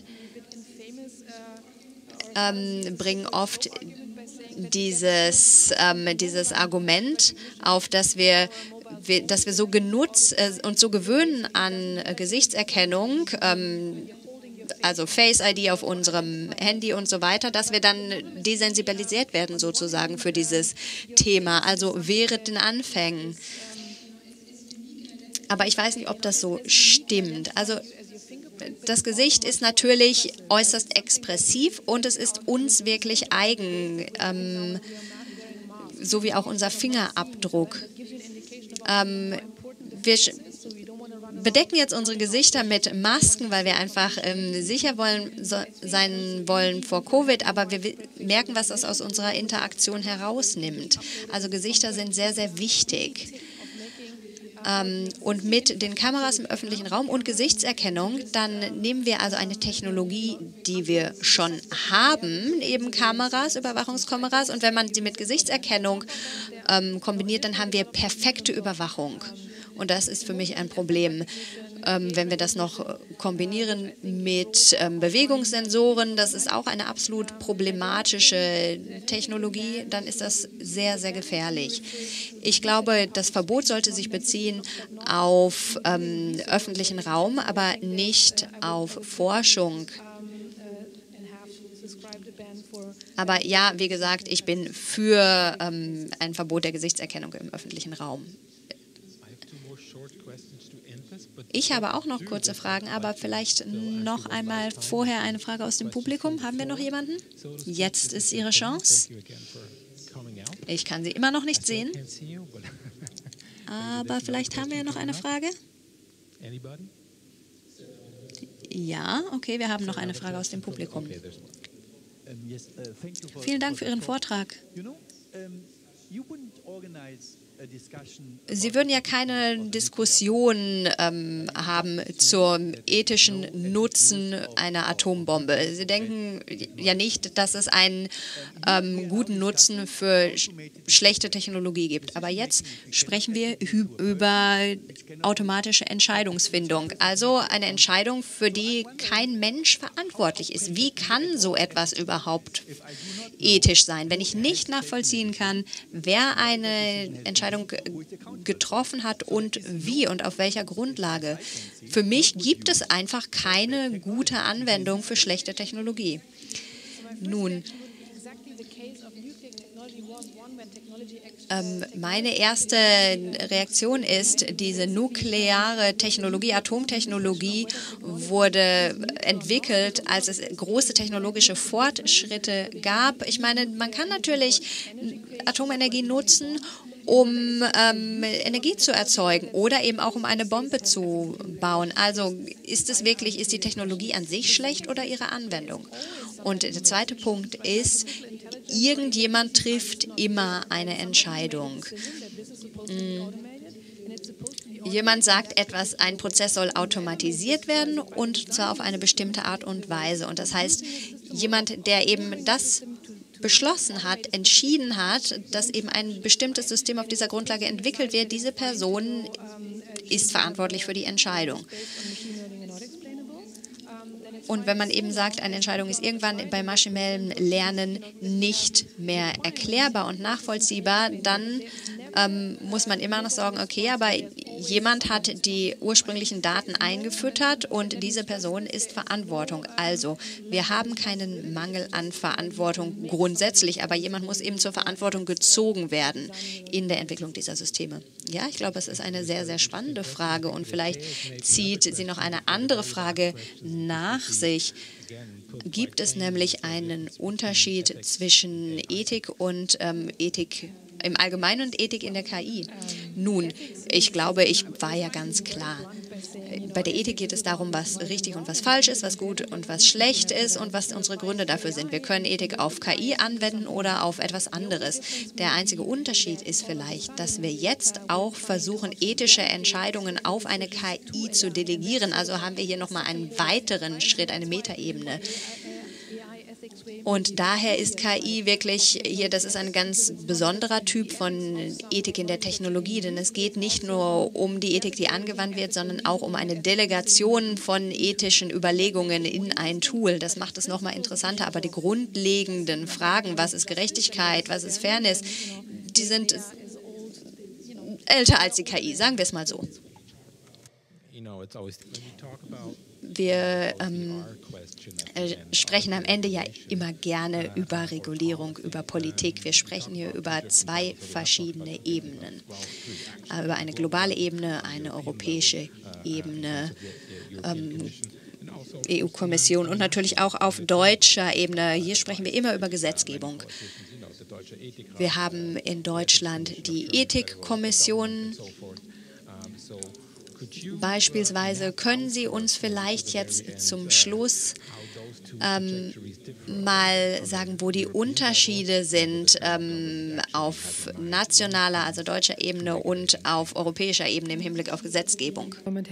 bringen oft dieses Argument auf, dass wir so uns so gewöhnen an Gesichtserkennung, also Face ID auf unserem Handy und so weiter, dass wir dann desensibilisiert werden sozusagen für dieses Thema, also während den Anfängen. Aber ich weiß nicht, ob das so stimmt. Also das Gesicht ist natürlich äußerst expressiv und es ist uns wirklich eigen, so wie auch unser Fingerabdruck. Wir bedecken jetzt unsere Gesichter mit Masken, weil wir einfach sicher sein wollen vor Covid, aber wir merken, was das aus unserer Interaktion herausnimmt. Also Gesichter sind sehr, sehr wichtig. Und mit den Kameras im öffentlichen Raum und Gesichtserkennung, dann nehmen wir also eine Technologie, die wir schon haben, eben Kameras, Überwachungskameras, und wenn man sie mit Gesichtserkennung kombiniert, dann haben wir perfekte Überwachung. Und das ist für mich ein Problem. Wenn wir das noch kombinieren mit Bewegungssensoren, das ist auch eine absolut problematische Technologie, dann ist das sehr, sehr gefährlich. Ich glaube, das Verbot sollte sich beziehen auf öffentlichen Raum, aber nicht auf Forschung. Aber ja, wie gesagt, ich bin für ein Verbot der Gesichtserkennung im öffentlichen Raum. Ich habe auch noch kurze Fragen, aber vielleicht noch einmal vorher eine Frage aus dem Publikum. Haben wir noch jemanden? Jetzt ist Ihre Chance. Ich kann Sie immer noch nicht sehen, aber vielleicht haben wir ja noch eine Frage. Ja, okay, wir haben noch eine Frage aus dem Publikum. Vielen Dank für Ihren Vortrag. Sie würden ja keine Diskussion haben zum ethischen Nutzen einer Atombombe. Sie denken ja nicht, dass es einen guten Nutzen für schlechte Technologie gibt. Aber jetzt sprechen wir über automatische Entscheidungsfindung. Also eine Entscheidung, für die kein Mensch verantwortlich ist. Wie kann so etwas überhaupt ethisch sein, wenn ich nicht nachvollziehen kann, wer eine Entscheidung getroffen hat und wie und auf welcher Grundlage. Für mich gibt es einfach keine gute Anwendung für schlechte Technologie. Nun, meine erste Reaktion ist, diese nukleare Technologie, Atomtechnologie wurde entwickelt, als es große technologische Fortschritte gab. Ich meine, man kann natürlich Atomenergie nutzen, um Energie zu erzeugen oder eben auch um eine Bombe zu bauen. Also ist die Technologie an sich schlecht oder ihre Anwendung? Und der zweite Punkt ist, irgendjemand trifft immer eine Entscheidung. Jemand sagt etwas, ein Prozess soll automatisiert werden und zwar auf eine bestimmte Art und Weise. Und das heißt, jemand, der eben das beschlossen hat, entschieden hat, dass eben ein bestimmtes System auf dieser Grundlage entwickelt wird, diese Person ist verantwortlich für die Entscheidung. Und wenn man eben sagt, eine Entscheidung ist irgendwann bei maschinellem Lernen nicht mehr erklärbar und nachvollziehbar, dann muss man immer noch sagen, okay, aber jemand hat die ursprünglichen Daten eingefüttert und diese Person ist Verantwortung. Also wir haben keinen Mangel an Verantwortung grundsätzlich, aber jemand muss eben zur Verantwortung gezogen werden in der Entwicklung dieser Systeme. Ja, ich glaube, es ist eine sehr, sehr spannende Frage und vielleicht zieht sie noch eine andere Frage nach sich. Gibt es nämlich einen Unterschied zwischen Ethik und Ethik im Allgemeinen und Ethik in der KI? Nun, ich glaube, ich war ja ganz klar. Bei der Ethik geht es darum, was richtig und was falsch ist, was gut und was schlecht ist und was unsere Gründe dafür sind. Wir können Ethik auf KI anwenden oder auf etwas anderes. Der einzige Unterschied ist vielleicht, dass wir jetzt auch versuchen, ethische Entscheidungen auf eine KI zu delegieren. Also haben wir hier nochmal einen weiteren Schritt, eine Metaebene. Und daher ist KI wirklich hier, das ist ein ganz besonderer Typ von Ethik in der Technologie, denn es geht nicht nur um die Ethik, die angewandt wird, sondern auch um eine Delegation von ethischen Überlegungen in ein Tool. Das macht es nochmal interessanter, aber die grundlegenden Fragen, was ist Gerechtigkeit, was ist Fairness, die sind älter als die KI, sagen wir es mal so. Wir sprechen am Ende ja immer gerne über Regulierung, über Politik. Wir sprechen hier über zwei verschiedene Ebenen. Über eine globale Ebene, eine europäische Ebene, EU-Kommission und natürlich auch auf deutscher Ebene. Hier sprechen wir immer über Gesetzgebung. Wir haben in Deutschland die Ethikkommission. Beispielsweise können Sie uns vielleicht jetzt zum Schluss mal sagen, wo die Unterschiede sind auf nationaler, also deutscher Ebene und auf europäischer Ebene im Hinblick auf Gesetzgebung.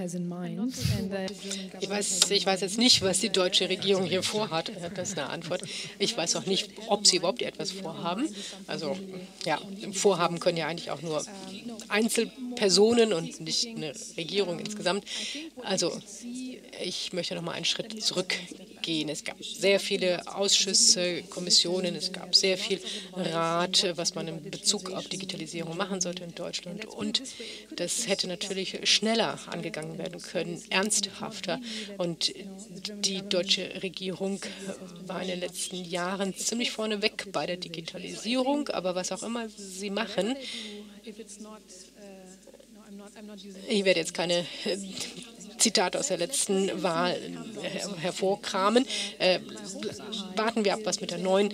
Ich weiß jetzt nicht, was die deutsche Regierung hier vorhat. Das ist eine Antwort. Ich weiß auch nicht, ob sie überhaupt etwas vorhaben. Also ja, Vorhaben können ja eigentlich auch nur Einzelpersonen und nicht eine Regierung insgesamt. Also ich möchte noch mal einen Schritt zurückgehen. Es gab sehr viele Ausschüsse, Kommissionen, es gab sehr viel Rat, was man in Bezug auf Digitalisierung machen sollte in Deutschland. Und das hätte natürlich schneller angegangen werden können, ernsthafter. Und die deutsche Regierung war in den letzten Jahren ziemlich vorneweg bei der Digitalisierung. Aber was auch immer sie machen, ich werde jetzt keine Zitate aus der letzten Wahl hervorkramen. Warten wir ab, was mit der neuen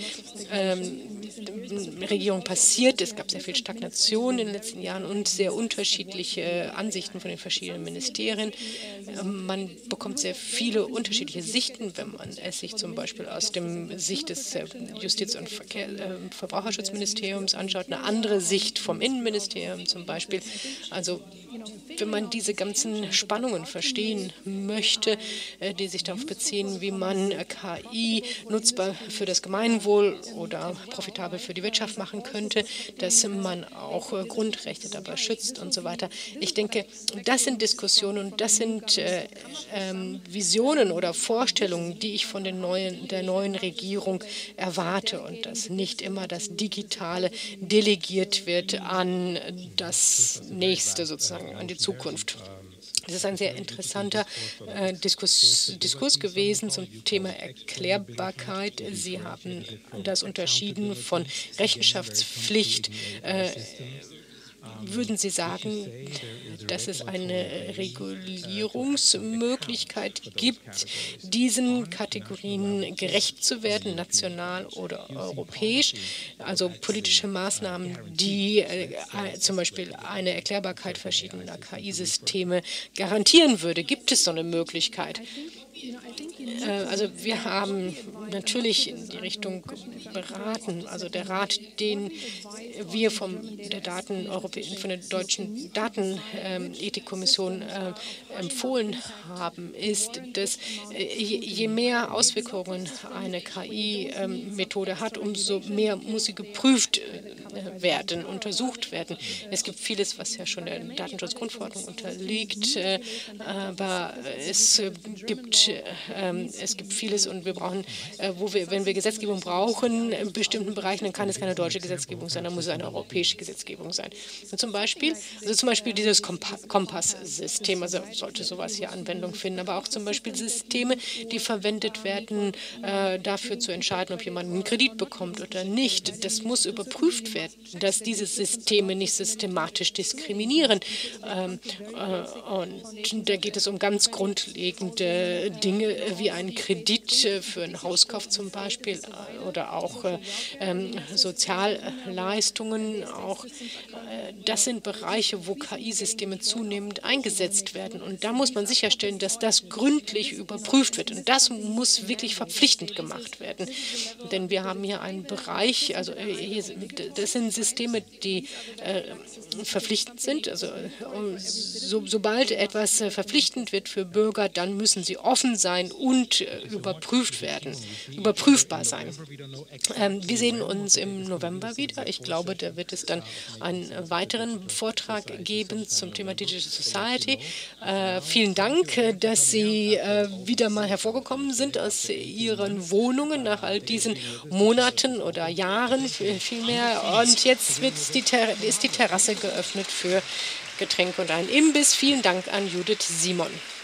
Regierung passiert. Es gab sehr viel Stagnation in den letzten Jahren und sehr unterschiedliche Ansichten von den verschiedenen Ministerien. Man bekommt sehr viele unterschiedliche Sichten, wenn man es sich zum Beispiel aus der Sicht des Justiz- und Verbraucherschutzministeriums anschaut, eine andere Sicht vom Innenministerium zum Beispiel. Also wenn man diese ganzen Spannungen verstehen möchte, die sich darauf beziehen, wie man KI nutzbar für das Gemeinwohl oder profitabel für die Wirtschaft machen könnte, dass man auch Grundrechte dabei schützt und so weiter. Ich denke, das sind Diskussionen und das sind Visionen oder Vorstellungen, die ich von der neuen Regierung erwarte und dass nicht immer das Digitale delegiert wird an das Nächste sozusagen, an die Zukunft. Es ist ein sehr interessanter Diskurs gewesen zum Thema Erklärbarkeit. Sie haben das unterschieden von Rechenschaftspflicht. Würden Sie sagen, dass es eine Regulierungsmöglichkeit gibt, diesen Kategorien gerecht zu werden, national oder europäisch? Also politische Maßnahmen, die zum Beispiel eine Erklärbarkeit verschiedener KI-Systeme garantieren würde. Gibt es so eine Möglichkeit? Also wir haben natürlich in die Richtung beraten, also der Rat, den wir von der deutschen Datenethikkommission empfohlen haben, ist, dass je mehr Auswirkungen eine KI-Methode hat, umso mehr muss sie geprüft werden, untersucht werden. Es gibt vieles, was ja schon der Datenschutzgrundverordnung unterliegt, aber es gibt vieles und wir brauchen, wenn wir Gesetzgebung brauchen in bestimmten Bereichen, dann kann es keine deutsche Gesetzgebung sein, dann muss es eine europäische Gesetzgebung sein. Und zum Beispiel dieses Kompass-System, also sollte sowas hier Anwendung finden, aber auch zum Beispiel Systeme, die verwendet werden, dafür zu entscheiden, ob jemand einen Kredit bekommt oder nicht. Das muss überprüft werden, dass diese Systeme nicht systematisch diskriminieren. Und da geht es um ganz grundlegende Dinge wie einen Kredit für einen Hauskauf zum Beispiel oder auch Sozialleistungen. Auch das sind Bereiche, wo KI-Systeme zunehmend eingesetzt werden. Und da muss man sicherstellen, dass das gründlich überprüft wird. Und das muss wirklich verpflichtend gemacht werden. Denn wir haben hier einen Bereich, also das sind Systeme, die verpflichtend sind. Also sobald etwas verpflichtend wird für Bürger, dann müssen sie offen sein und überprüfbar sein. Wir sehen uns im November wieder. Ich glaube, da wird es dann einen weiteren Vortrag geben zum Thema Digital Society. Vielen Dank, dass Sie wieder mal hervorgekommen sind aus Ihren Wohnungen nach all diesen Monaten oder Jahren vielmehr. Und jetzt ist die Terrasse geöffnet für Getränke und einen Imbiss. Vielen Dank an Judith Simon.